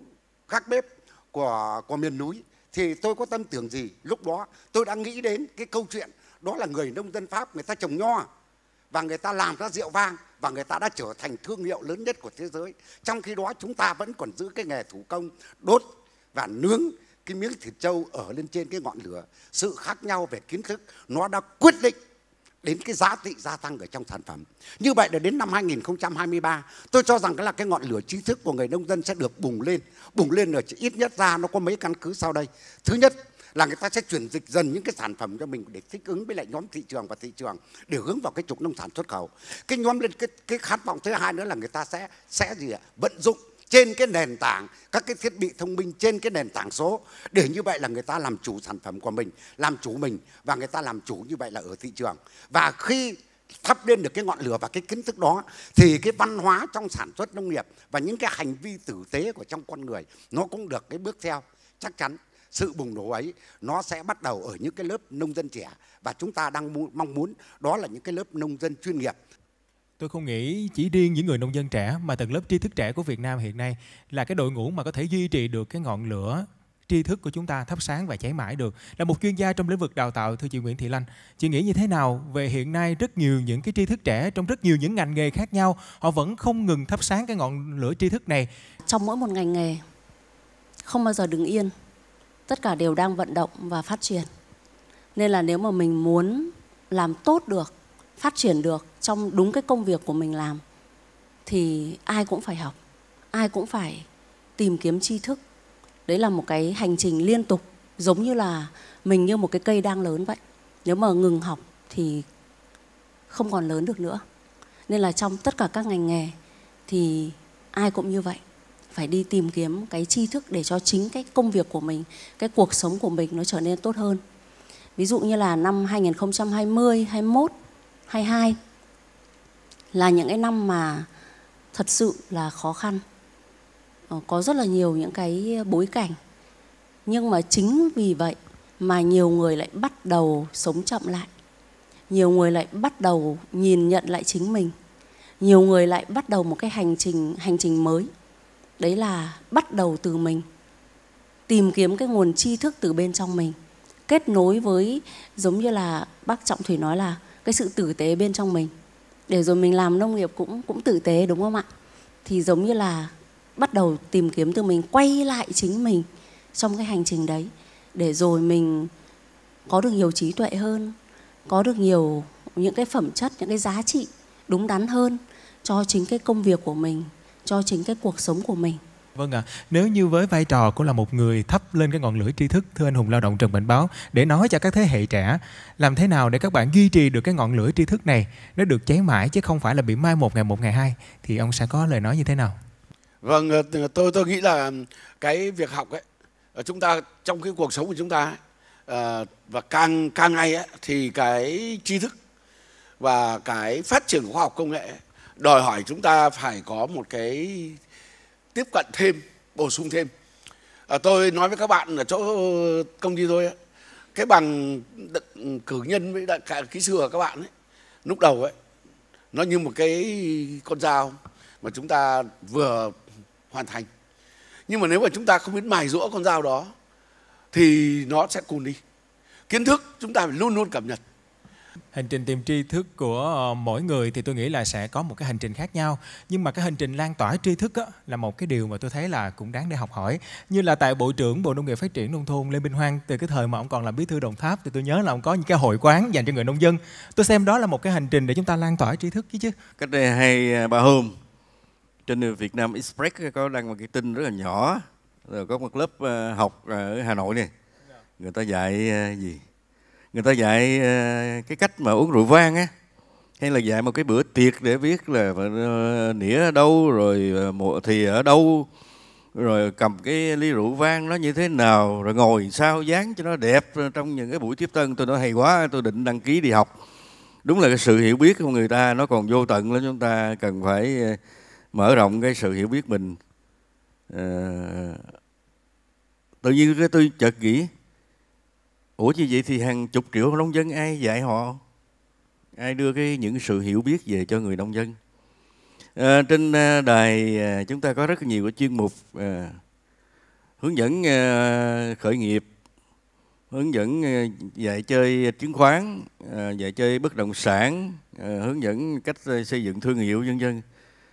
gác bếp của, của miền núi thì tôi có tâm tưởng gì? Lúc đó tôi đã nghĩ đến cái câu chuyện đó là người nông dân Pháp, người ta trồng nho và người ta làm ra rượu vang và người ta đã trở thành thương hiệu lớn nhất của thế giới. Trong khi đó chúng ta vẫn còn giữ cái nghề thủ công đốt và nướng cái miếng thịt trâu ở lên trên cái ngọn lửa. Sự khác nhau về kiến thức nó đã quyết định đến cái giá trị gia tăng ở trong sản phẩm. Như vậy là đến năm hai nghìn không trăm hai mươi ba, tôi cho rằng cái là cái ngọn lửa trí thức của người nông dân sẽ được bùng lên. Bùng lên ở ít nhất ra nó có mấy căn cứ sau đây. Thứ nhất là người ta sẽ chuyển dịch dần những cái sản phẩm cho mình để thích ứng với lại nhóm thị trường và thị trường, để hướng vào cái trục nông sản xuất khẩu. Cái nhóm lên cái, cái khát vọng thứ hai nữa là người ta sẽ sẽ gì ạ? Vận dụng trên cái nền tảng các cái thiết bị thông minh, trên cái nền tảng số, để như vậy là người ta làm chủ sản phẩm của mình, làm chủ mình, và người ta làm chủ như vậy là ở thị trường. Và khi thắp lên được cái ngọn lửa và cái kiến thức đó thì cái văn hóa trong sản xuất nông nghiệp và những cái hành vi tử tế của trong con người nó cũng được cái bước theo. Chắc chắn sự bùng nổ ấy nó sẽ bắt đầu ở những cái lớp nông dân trẻ, và chúng ta đang mong muốn đó là những cái lớp nông dân chuyên nghiệp. Tôi không nghĩ chỉ riêng những người nông dân trẻ mà tầng lớp tri thức trẻ của Việt Nam hiện nay là cái đội ngũ mà có thể duy trì được cái ngọn lửa tri thức của chúng ta thắp sáng và cháy mãi được. Là một chuyên gia trong lĩnh vực đào tạo, thưa chị Nguyễn Thị Lanh, chị nghĩ như thế nào về hiện nay rất nhiều những cái tri thức trẻ trong rất nhiều những ngành nghề khác nhau, họ vẫn không ngừng thắp sáng cái ngọn lửa tri thức này? Trong mỗi một ngành nghề không bao giờ đứng yên, tất cả đều đang vận động và phát triển. Nên là nếu mà mình muốn làm tốt được, phát triển được trong đúng cái công việc của mình làm thì ai cũng phải học, ai cũng phải tìm kiếm tri thức. Đấy là một cái hành trình liên tục, giống như là mình như một cái cây đang lớn vậy. Nếu mà ngừng học thì không còn lớn được nữa. Nên là trong tất cả các ngành nghề thì ai cũng như vậy, phải đi tìm kiếm cái tri thức để cho chính cái công việc của mình, cái cuộc sống của mình nó trở nên tốt hơn. Ví dụ như là năm hai nghìn không trăm hai mươi, hai mươi mốt, hai mươi hai là những cái năm mà thật sự là khó khăn. Có rất là nhiều những cái bối cảnh. Nhưng mà chính vì vậy mà nhiều người lại bắt đầu sống chậm lại. Nhiều người lại bắt đầu nhìn nhận lại chính mình. Nhiều người lại bắt đầu một cái hành trình hành trình mới. Đấy là bắt đầu từ mình. Tìm kiếm cái nguồn tri thức từ bên trong mình. Kết nối với, giống như là bác Trọng Thủy nói là cái sự tử tế bên trong mình, để rồi mình làm nông nghiệp cũng cũng tử tế, đúng không ạ? Thì giống như là bắt đầu tìm kiếm từ mình, quay lại chính mình trong cái hành trình đấy, để rồi mình có được nhiều trí tuệ hơn, có được nhiều những cái phẩm chất, những cái giá trị đúng đắn hơn cho chính cái công việc của mình, cho chính cái cuộc sống của mình. Vâng ạ, à, nếu như với vai trò của là một người thắp lên cái ngọn lửa tri thức, thưa anh hùng lao động Trần Mạnh Báo, để nói cho các thế hệ trẻ làm thế nào để các bạn duy trì được cái ngọn lửa tri thức này, nó được cháy mãi chứ không phải là bị mai một ngày một ngày hai, thì ông sẽ có lời nói như thế nào? Vâng, tôi tôi nghĩ là cái việc học ấy, chúng ta trong cái cuộc sống của chúng ta ấy, và càng càng ngày ấy, thì cái tri thức và cái phát triển của khoa học công nghệ ấy, đòi hỏi chúng ta phải có một cái tiếp cận thêm, bổ sung thêm. À, tôi nói với các bạn ở chỗ công ty tôi ấy, cái bằng cử nhân với đại kỹ sư của các bạn ấy, lúc đầu ấy nó như một cái con dao mà chúng ta vừa hoàn thành, nhưng mà nếu mà chúng ta không biết mài giũa con dao đó thì nó sẽ cùn đi. Kiến thức chúng ta phải luôn luôn cập nhật. Hành trình tìm tri thức của mỗi người thì tôi nghĩ là sẽ có một cái hành trình khác nhau. Nhưng mà cái hành trình lan tỏa tri thức á, là một cái điều mà tôi thấy là cũng đáng để học hỏi. Như là tại Bộ trưởng Bộ Nông nghiệp Phát triển Nông thôn Lê Minh Hoan, từ cái thời mà ông còn làm bí thư Đồng Tháp, thì tôi nhớ là ông có những cái hội quán dành cho người nông dân. Tôi xem đó là một cái hành trình để chúng ta lan tỏa tri thức chứ chứ. Cách đây hai ba hôm, trên Việt Nam Express có đăng một cái tin rất là nhỏ. Rồi có một lớp học ở Hà Nội này, người ta dạy gì? Người ta dạy cái cách mà uống rượu vang á, hay là dạy một cái bữa tiệc để biết là nĩa ở đâu, rồi mộ thì ở đâu, rồi cầm cái ly rượu vang nó như thế nào, rồi ngồi sao dáng cho nó đẹp trong những cái buổi tiếp tân. Tôi nói hay quá, tôi định đăng ký đi học. Đúng là cái sự hiểu biết của người ta nó còn vô tận lắm, chúng ta cần phải mở rộng cái sự hiểu biết mình. À, tự nhiên cái tôi chợt nghĩ, ủa như vậy thì hàng chục triệu nông dân ai dạy họ, ai đưa cái những sự hiểu biết về cho người nông dân? À, trên đài chúng ta có rất nhiều cái chuyên mục à, hướng dẫn à, khởi nghiệp, hướng dẫn à, dạy chơi chứng khoán, à, dạy chơi bất động sản, à, hướng dẫn cách xây dựng thương hiệu vân vân.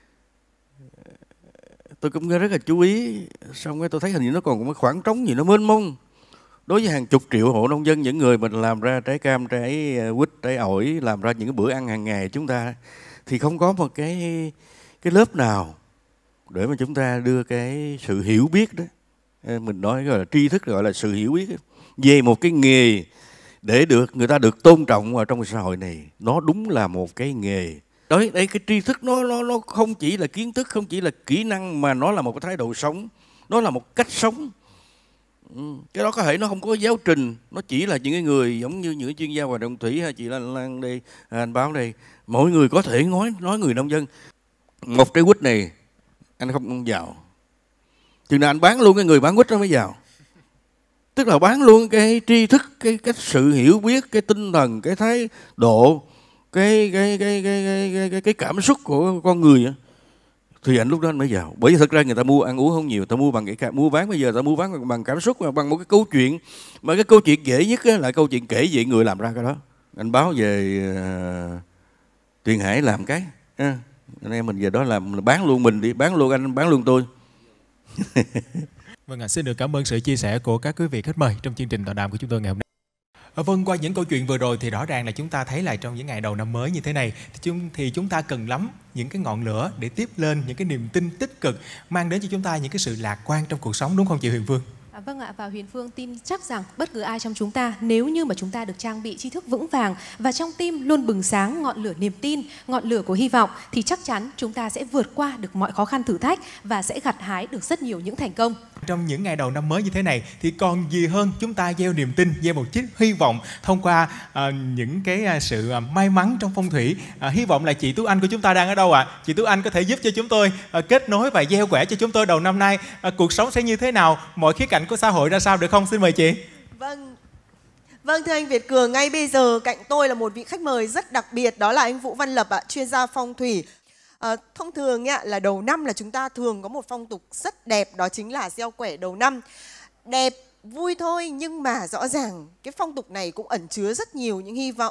Tôi cũng rất là chú ý, xong cái tôi thấy hình như nó còn một khoảng trống gì nó mênh mông. Đối với hàng chục triệu hộ nông dân, những người mình làm ra trái cam, trái quýt, trái ổi, làm ra những cái bữa ăn hàng ngày chúng ta, thì không có một cái cái lớp nào để mà chúng ta đưa cái sự hiểu biết đó, mình nói gọi là tri thức, gọi là sự hiểu biết về một cái nghề để được người ta được tôn trọng ở trong xã hội này. Nó đúng là một cái nghề. Đấy, đây cái tri thức nó nó nó không chỉ là kiến thức, không chỉ là kỹ năng, mà nó là một cái thái độ sống, nó là một cách sống. Cái đó có thể nó không có giáo trình, nó chỉ là những cái người giống như những chuyên gia hoạt động thủy, hay chị Lan Lan đây, anh Báo đây, mỗi người có thể nói nói người nông dân. Một trái quýt này anh không vào, chừng nào anh bán luôn cái người bán quýt nó mới vào. Tức là bán luôn cái tri thức, cái cách sự hiểu biết, cái tinh thần, cái thái độ, cái cái cái cái cái cái, cái, cái cảm xúc của con người á, thì anh lúc đó anh mới vào. Bởi vì thực ra người ta mua ăn uống không nhiều, ta mua bằng cái mua bán bây giờ ta mua bán bằng cảm xúc, bằng một cái câu chuyện, mà cái câu chuyện kể nhất là câu chuyện kể về người làm ra cái đó. Anh Báo về uh, Tuyền Hải làm cái, uh, anh em mình giờ đó làm bán luôn mình đi, bán luôn anh, bán luôn tôi. Vâng ạ, à, xin được cảm ơn sự chia sẻ của các quý vị khách mời trong chương trình tọa đàm của chúng tôi ngày hôm nay. Vâng, qua những câu chuyện vừa rồi thì rõ ràng là chúng ta thấy là trong những ngày đầu năm mới như thế này thì chúng, thì chúng ta cần lắm những cái ngọn lửa để tiếp lên những cái niềm tin tích cực, mang đến cho chúng ta những cái sự lạc quan trong cuộc sống, đúng không chị Huyền Phương? À, vâng ạ, và Huyền Phương tin chắc rằng bất cứ ai trong chúng ta, nếu như mà chúng ta được trang bị tri thức vững vàng và trong tim luôn bừng sáng ngọn lửa niềm tin, ngọn lửa của hy vọng, thì chắc chắn chúng ta sẽ vượt qua được mọi khó khăn thử thách và sẽ gặt hái được rất nhiều những thành công. Trong những ngày đầu năm mới như thế này thì còn gì hơn chúng ta gieo niềm tin, gieo một chút hy vọng thông qua uh, những cái uh, sự uh, may mắn trong phong thủy. Uh, hy vọng là chị Tú Anh của chúng ta đang ở đâu ạ? À? Chị Tú Anh có thể giúp cho chúng tôi uh, kết nối và gieo quẻ cho chúng tôi đầu năm nay uh, cuộc sống sẽ như thế nào, mọi khía cạnh của xã hội ra sao, được không? Xin mời chị. Vâng. Vâng, thưa anh Việt Cường, ngay bây giờ cạnh tôi là một vị khách mời rất đặc biệt, đó là anh Vũ Văn Lập ạ, chuyên gia phong thủy. À, thông thường ạ, là đầu năm là chúng ta thường có một phong tục rất đẹp, đó chính là gieo quẻ đầu năm. Đẹp, vui thôi, nhưng mà rõ ràng cái phong tục này cũng ẩn chứa rất nhiều những hy vọng,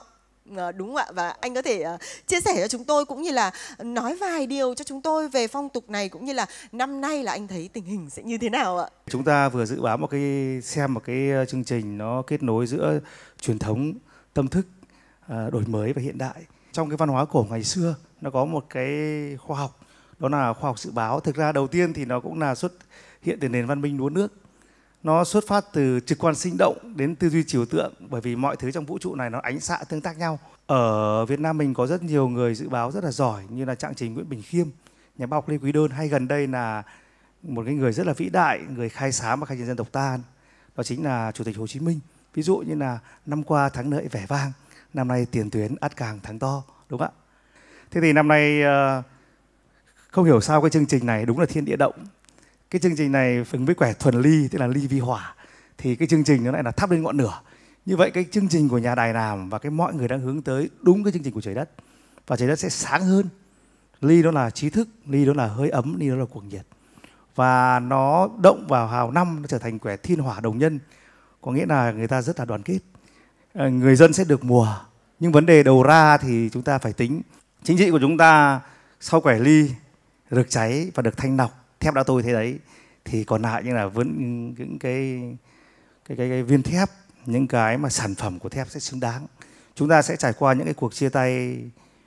À, đúng ạ. Và anh có thể uh, chia sẻ cho chúng tôi cũng như là nói vài điều cho chúng tôi về phong tục này, cũng như là năm nay là anh thấy tình hình sẽ như thế nào ạ? Chúng ta vừa dự báo một cái xem một cái chương trình nó kết nối giữa truyền thống, tâm thức, uh, đổi mới và hiện đại. Trong cái văn hóa cổ ngày xưa nó có một cái khoa học, đó là khoa học dự báo. Thực ra đầu tiên thì nó cũng là xuất hiện từ nền văn minh lúa nước. Nó xuất phát từ trực quan sinh động đến tư duy trừu tượng, bởi vì mọi thứ trong vũ trụ này nó ánh xạ tương tác nhau. Ở Việt Nam mình có rất nhiều người dự báo rất là giỏi, như là Trạng Trình Nguyễn Bình Khiêm, nhà báo học Lê Quý Đôn, hay gần đây là một cái người rất là vĩ đại, người khai sáng và khai triển dân tộc ta, đó chính là Chủ tịch Hồ Chí Minh. Ví dụ như là năm qua thắng lợi vẻ vang, năm nay tiền tuyến ắt càng thắng to, đúng không ạ? Thế thì năm nay không hiểu sao cái chương trình này đúng là thiên địa động. Cái chương trình này ứng với quẻ thuần ly, tức là ly vi hỏa, thì cái chương trình nó lại là thắp lên ngọn lửa. Như vậy cái chương trình của nhà đài làm và cái mọi người đang hướng tới đúng cái chương trình của trời đất, và trời đất sẽ sáng hơn. Ly đó là trí thức, ly đó là hơi ấm, ly đó là cuồng nhiệt, và nó động vào hào năm, nó trở thành quẻ thiên hỏa đồng nhân, có nghĩa là người ta rất là đoàn kết, à, người dân sẽ được mùa. Nhưng vấn đề đầu ra thì chúng ta phải tính chính trị của chúng ta sau quẻ ly rực cháy và được thanh lọc, thép đã tôi thế đấy, thì còn lại như là vẫn những cái cái, cái cái viên thép, những cái mà sản phẩm của thép sẽ xứng đáng. Chúng ta sẽ trải qua những cái cuộc chia tay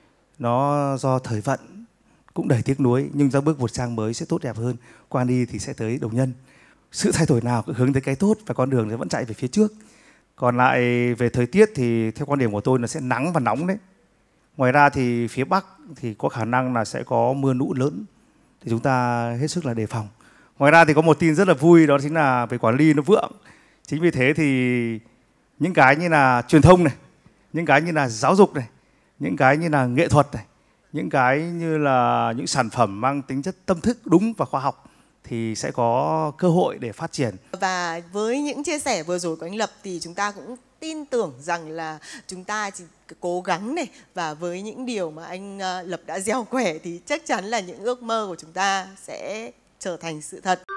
nó do thời vận, cũng đầy tiếc nuối, nhưng ra bước một trang mới sẽ tốt đẹp hơn. Qua đi thì sẽ tới đồng nhân. Sự thay đổi nào cũng hướng tới cái tốt và con đường sẽ vẫn chạy về phía trước. Còn lại về thời tiết thì theo quan điểm của tôi là sẽ nắng và nóng đấy. Ngoài ra thì phía Bắc thì có khả năng là sẽ có mưa lũ lớn, thì chúng ta hết sức là đề phòng. Ngoài ra thì có một tin rất là vui, đó chính là về quản lý nó vượng. Chính vì thế thì những cái như là truyền thông này, những cái như là giáo dục này, những cái như là nghệ thuật này, những cái như là những sản phẩm mang tính chất tâm thức đúng và khoa học thì sẽ có cơ hội để phát triển. Và với những chia sẻ vừa rồi của anh Lập thì chúng ta cũng tin tưởng rằng là chúng ta chỉ cố gắng này, và với những điều mà anh Lập đã gieo quẻ thì chắc chắn là những ước mơ của chúng ta sẽ trở thành sự thật.